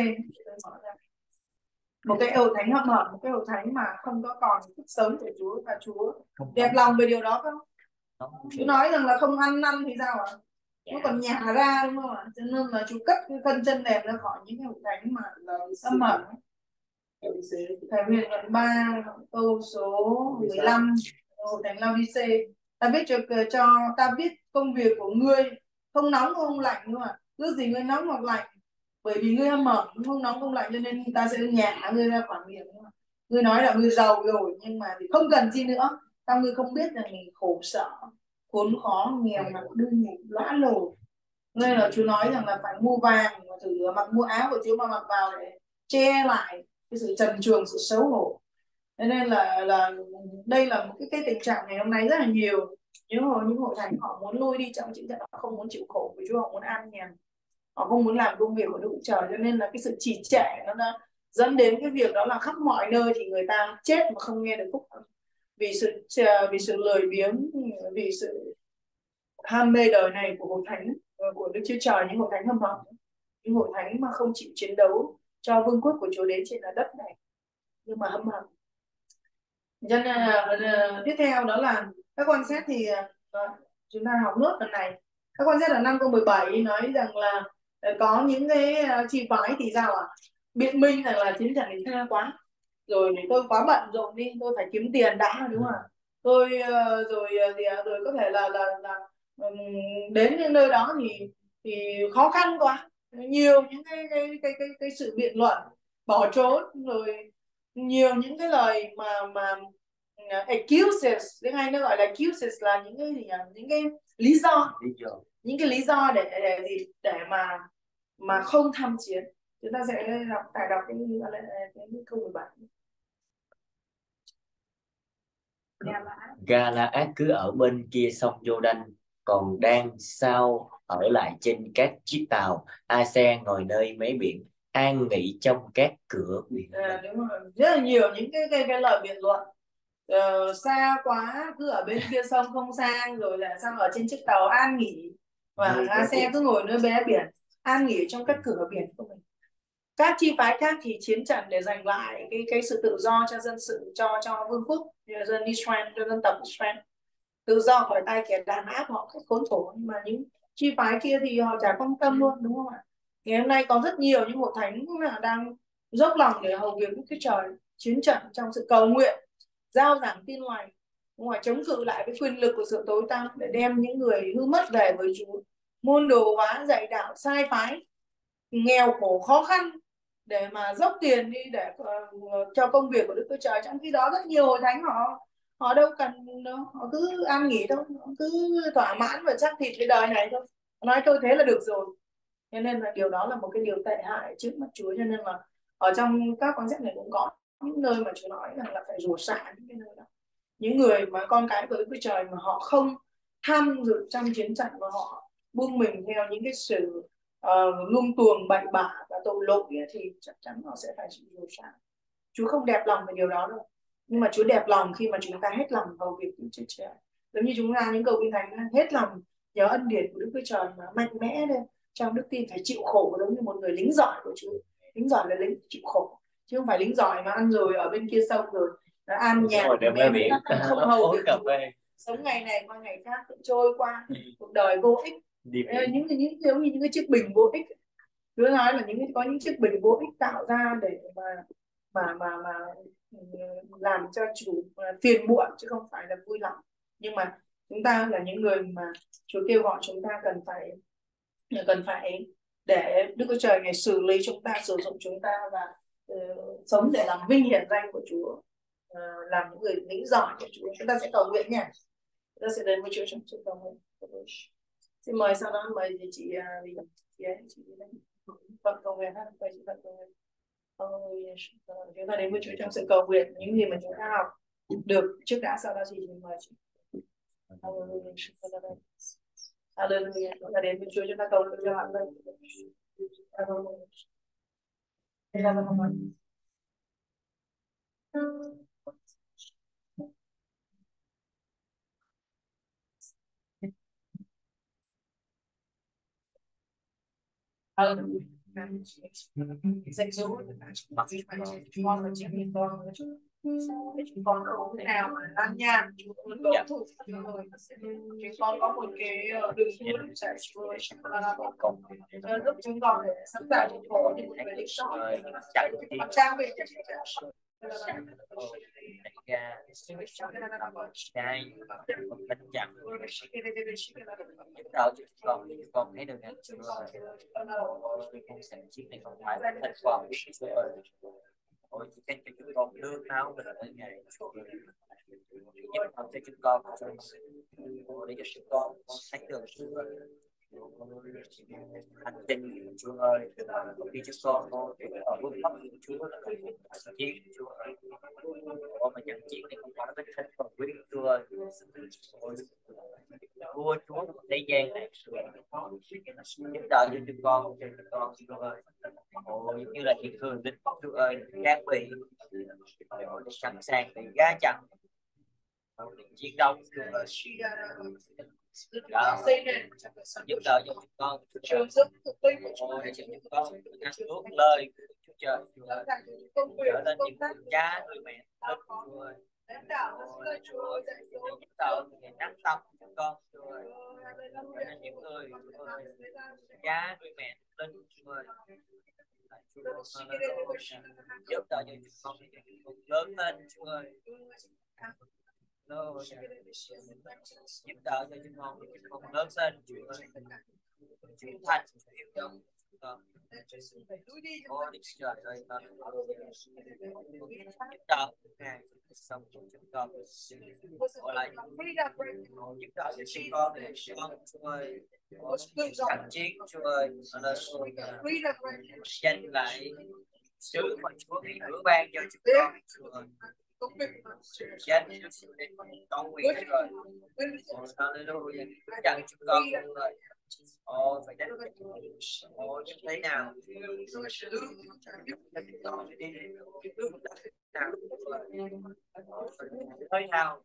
một cái hội thánh hâm hở, một cái hội thánh mà không có còn sức sống của Chúa, và Chúa đẹp lòng về điều đó không? Chúa nói rằng là không ăn năn thì sao ạ? Nó còn nhả ra, đúng không ạ? Cho nên là Chúa cất cái thân chân đẹp ra khỏi những cái hội thánh mà là hâm hở. Khải Huyền đoạn ba câu số mười lăm, hội thánh Laodice: ta biết cho, cho ta biết công việc của ngươi, không nóng không lạnh, đúng không ạ? Ước gì ngươi nóng hoặc lạnh, bởi vì ngươi hâm hở, không nóng không lạnh, cho nên ta sẽ nhả ngươi ra khỏi miệng. Ngươi nói là ngươi giàu rồi, nhưng mà thì không cần chi nữa. Sao ngươi không biết rằng mình khổ sở, khốn khó, nghèo nàn, đương ngục, lõa lồ. Nên là Chúa nói rằng là phải mua vàng và thử mặc mua áo của Chúa mà mặc vào để che lại cái sự trần truồng, sự xấu hổ. Nên là là đây là một cái cái tình trạng ngày hôm nay rất là nhiều những hội những hội thánh họ muốn lui đi trong chiến trận, họ không muốn chịu khổ với Chúa, họ muốn an nhàn, họ không muốn làm công việc của Đức Trời, cho nên là cái sự trì trệ nó đã dẫn đến cái việc đó là khắp mọi nơi thì người ta chết mà không nghe được phúc, vì sự vì sự lười biếng, vì sự ham mê đời này của hội thánh của Đức Chúa Trời, những hội thánh hâm hở, những hội thánh mà không chịu chiến đấu cho vương quốc của Chúa đến trên đất này, nhưng mà hâm hở. Cho nên là tiếp theo đó là các quan sát thì uh, chúng ta học nốt phần này. Các quan sát ở năm câu mười bảy nói rằng là uh, có những cái uh, chi phái thì sao ạ? À? Biện minh rằng là chiến trận thì xa quá rồi, thì tôi quá bận rộn đi, tôi phải kiếm tiền đã, đúng không ạ? Tôi uh, rồi thì uh, rồi có thể là là, là um, đến những nơi đó thì thì khó khăn quá, nhiều những cái cái cái cái, cái sự biện luận, bỏ trốn, rồi nhiều những cái lời mà mà excuses, tiếng Anh nó gọi là excuses, là những cái gì nhỉ? Những cái lý do, lý do. những cái lý do để để gì để mà mà không tham chiến. Chúng ta sẽ đọc tải đọc cái cái, cái, cái câu mười bảy. Galaad cứ ở bên kia sông Giô-đanh, còn Dan sao ở lại trên các chiếc tàu. A-se ngồi nơi mé biển, an nghỉ trong các cửa biển. À, đúng rồi. Rất là nhiều những cái cái, cái lời biện luận. Ờ, xa quá, cứ ở bên kia sông không sang, rồi là sao ở trên chiếc tàu an nghỉ, và A-se cứ ngồi nơi mé biển, an nghỉ trong các cửa biển của mình. Các chi phái khác thì chiến trận để giành lại cái cái sự tự do cho dân sự, cho cho vương quốc, cho dân Israel, cho dân tộc Israel tự do khỏi tay kẻ đàn áp họ, cách khốn khổ. Nhưng mà những chi phái kia thì họ chả quan tâm luôn, đúng không ạ? Ngày hôm nay có rất nhiều những hội thánh đang dốc lòng để hầu việc Đức Chúa Trời, chiến trận trong sự cầu nguyện, giao giảng tin lành, ngoài chống cự lại cái quyền lực của sự tối tăm để đem những người hư mất về với Chúa, môn đồ hóa, dạy đạo sai phái, nghèo khổ khó khăn để mà dốc tiền đi để uh, cho công việc của Đức Chúa Trời. Trong khi đó rất nhiều hội thánh họ họ đâu cần đâu, họ cứ an nghỉ thôi, họ cứ thỏa mãn và chắc thịt cái đời này thôi, nói tôi thế là được rồi. Cho nên là điều đó là một cái điều tệ hại trước mắt Chúa. Cho nên là ở trong các quan sách này cũng có những nơi mà Chúa nói rằng là phải rủa xả những cái nơi đó, những người mà con cái của Đức Chúa Trời mà họ không tham dự trong chiến trận, và họ buông mình theo những cái sự uh, lung tuồng bậy bạ và tội lỗi thì chắc chắn họ sẽ phải chịu rủa xả. Chúa không đẹp lòng về điều đó đâu, nhưng mà Chúa đẹp lòng khi mà chúng ta hết lòng vào việc Đức Chúa Trời. Giống như chúng ta những cầu kinh thánh hết lòng nhờ ân điển của Đức Chúa Trời mà mạnh mẽ lên trong đức tin, phải chịu khổ giống như một người lính giỏi của Chúa. Lính giỏi là lính chịu khổ, chứ không phải lính giỏi mà ăn rồi ở bên kia sông rồi nó an nhàn Ngồi đem biển không hầu uống việc cà Chúa, phê, sống ngày này qua ngày khác cũng trôi qua, cuộc đời vô ích. đi Ờ, biển. những những giống như những cái chiếc bình vô ích. Chúa nói là những có những chiếc bình vô ích tạo ra để mà mà mà mà ừ, làm cho chủ phiền muộn chứ không phải là vui lòng. Nhưng mà chúng ta là những người mà Chúa kêu gọi chúng ta cần phải cần phải để Đức Chúa Trời ngày xử lý chúng ta, sử dụng chúng ta và uh, sống để làm vinh hiển danh của Chúa, uh, làm những người lính giỏi của Chúa. Chúng ta sẽ cầu nguyện nha. Chúng ta sẽ đến với Chúa trong sự cầu nguyện. Xin mời sau đó mời chị chị chị ấy chị Phật cầu nguyện ha, mời chị Phật cầu nguyện. Chúng ta đến với Chúa trong sự cầu nguyện, những gì mà chúng ta học được trước đã, sau đó chị mời chị. Hallelujah. Chúng ta đến với Chúa, chúng ta cầu nguyện cho bạn đây. Hallelujah. Danh dỗ mặc con và chị mình con chúng con không thể nào mà lan nhàn chúng con có thủ chúng con có một cái đường hướng chạy chúa lúc chúng con để sẵn sàng cho chúa những người lịch sỏi mặt trang về Ra cái bình chặt đầu cho con con thấy được con sẽ chiếc này không phải là thành quả ôi chỉ cách cho chúng con lương áo mình ở ngày giúp học cho chúng con để cho chúng con thấy được hành trình Chúa ơi, khi chúng con ở bước pháp của Chúa là chiến Chúa ơi, Ôi mà trận chiến này không phải với thân phần quyết Chúa ơi, vua Chúa của thế gian này giúp đỡ cho chúng con, cho chúng con Chúa ơi, ôi như là những người lính Chúa ơi, trang bị để sẵn sàng để gá chặn chiến đấu Chúa ơi. Đó. Giúp đỡ cho chúng con trường sức thực tinh của chúng để cho chúng con ăn nuốt lời Chúa Trời trở lên những cha người mẹ lớn Chúa ơi. Chúa ơi, giúp đỡ người nắm tâm chúng con Chúa ơi. Trở nên những người Chúa ơi, cha người mẹ lớn Chúa ơi. Giúp đỡ cho chúng con để chúng con lớn lên Chúa ơi. Lord, giúp đỡ cho chúng con để chúng con lớn lên Chúa ơi, trưởng thành yêu thương chúng con. Ôi Đức Trời ơi, giúp đỡ Ngài sống trong chúng con. Ôi lại giúp đỡ cho chúng con để chúng con Chúa ơi, kháng chiến Chúa ơi, giành lại sứ mà Chúa bị hứa ban cho chúng con Chúa ơi. Danh Chúa để con nguyện rồi. Hallelujah. Chẳng chúng con rồi. Ồ, phải đánh ồ, như thế nào? Thế nào?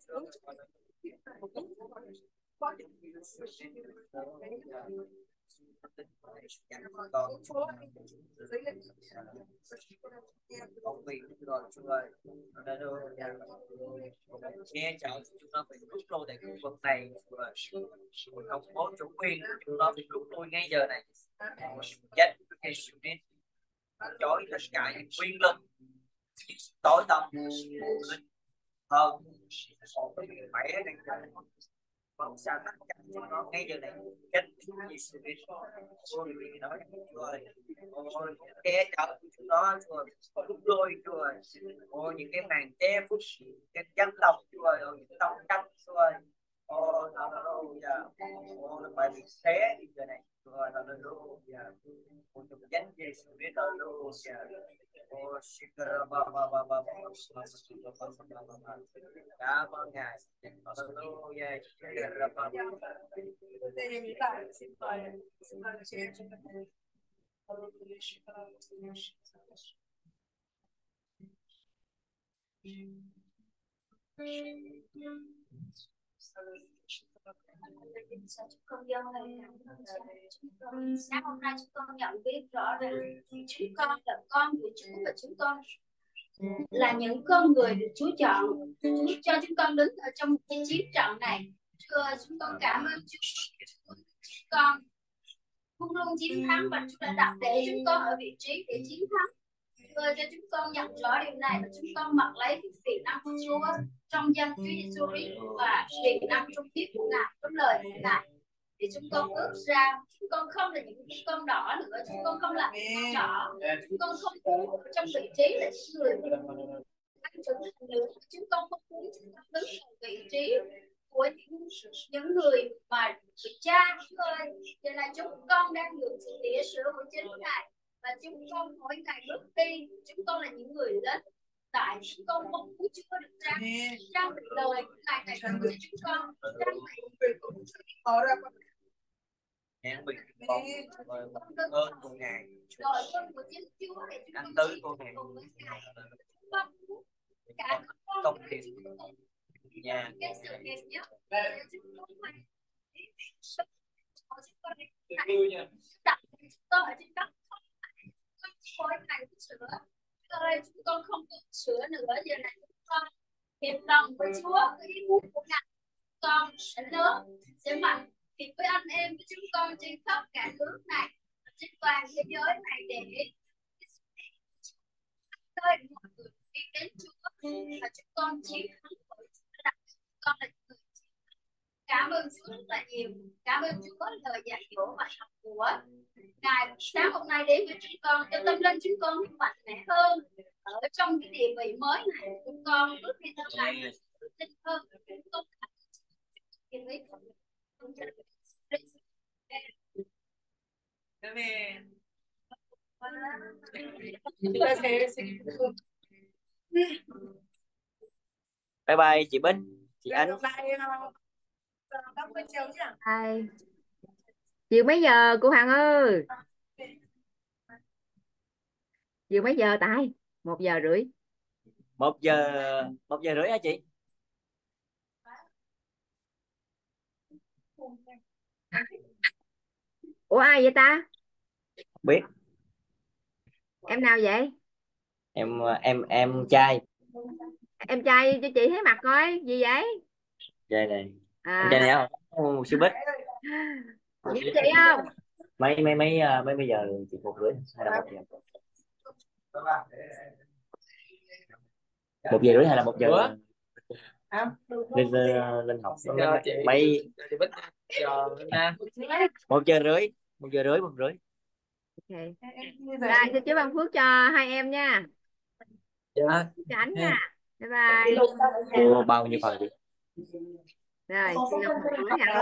Con nguyện rồi Chúa ơi. Nghe chào chúng nó phải rút lui tại khu vực này rồi không có chủ quyền chúng nó phải rút lui ngay giờ này chết cái sự biết chối tất cả những quyền lực tối tâm hơn khỏe này không sao tất cả chúng nó ngay giờ này chết vì sự biết ôi vì nói rồi ôi nghe chào chúng nó rồi rút lui rồi ôi những cái màn che phút cái dân tộc rồi những tộc trăm rồi ôi hallelujah ôi phải bị xé đi giờ này rồi hallelujah ôi trong danh Giêsu biết hallelujah ôi shikara ba ba ba ba cảm ơn Ngài hallelujah shikara ba ba xin mời xin mời chị em chúng ta hallelujah shikara Sao chúng con dâng lên sáng hôm nay chúng con nhận biết rõ ràng chúng con là con của Chúa và chúng con là những con người được Chúa chọn. Chúa cho chúng con đứng ở trong cái chiến trận này. Chúa ơi, chúng con cảm ơn Chúa. Chúng con luôn luôn chiến thắng và Chúa đã đặt để chúng con ở vị trí để chiến thắng. Chúa ơi, cho chúng con nhận rõ điều này và chúng con mặc lấy cái quyền năng của Chúa trong danh Chúa Giêsu Christ và quyền năng trong huyết của Ngài, trong lời của Ngài. Thì chúng con bước ra, chúng con không là những con đỏ nữa, chúng con không là những trỏ, chúng con không muốn trong vị trí là những người anh trưởng thành nữa, chúng con không muốn chúng con đứng ở vị trí của những những người mà người cha. Chúa ơi, giờ này chúng con đang được sự tỉa sữa của chính Ngài và chúng con mỗi ngày bước đi, chúng con là những người lớn. Tại chúng con không muốn Chúa được trang trang bị lời của Ngài này cho chúng con, trang bị Hãy bình con ơn của Ngài, lời ơn của chính Chúa để chúng ăn con tứ của Ngài, cùng với Ngài. Chúng con muốn cả con công việc nhà cái sự đẹp nhất để chúng con phải chúng con này đặt chúng con ở trên đất không không khối này sữa. Ơi, chúng con không cần sữa nữa, giờ này chúng con hiệp lòng với Chúa, cái ý muốn của Ngài. Con sẽ lớn, sẽ mạnh thì với anh em với chúng con trên khắp cả nước này, trên toàn thế giới này để nơi mọi người biết đến Chúa và chúng con chiến thắng bởi Chúa đã đặt chúng con là người. Cảm ơn Chúa rất là nhiều. Cảm ơn Chúa có lời dạy dỗ và học của Ngài sáng hôm nay đến với chúng con, cho tâm linh chúng con mạnh mẽ hơn ở trong cái địa vị mới này. Chúng con bước đi theo Ngài tin hơn. Chúng con bye bye chị Bích, chị Ánh. Hai. Chiều mấy giờ cô Hằng ơi? Chiều mấy giờ Tài? Một giờ rưỡi. Một giờ một giờ rưỡi hả chị? Ủa ai vậy ta? Biết. Em nào vậy? Em em em trai. Em trai cho chị thấy mặt coi. Gì vậy? Trai này. À. Em trai này không? Một siêu Bích. Nhớ chị không? Mấy mấy mấy mấy bây giờ chị một rưỡi hay là một giờ? Một giờ rưỡi hay là một giờ? Lên lên học mấy một giờ rưỡi một giờ rưỡi một rưỡi. Okay. Rồi xin chúc ban phước cho hai em nha. Dạ. Cho Ánh nha. Bye bye. Cô bao nhiêu phần chị? Rồi xin lỗi.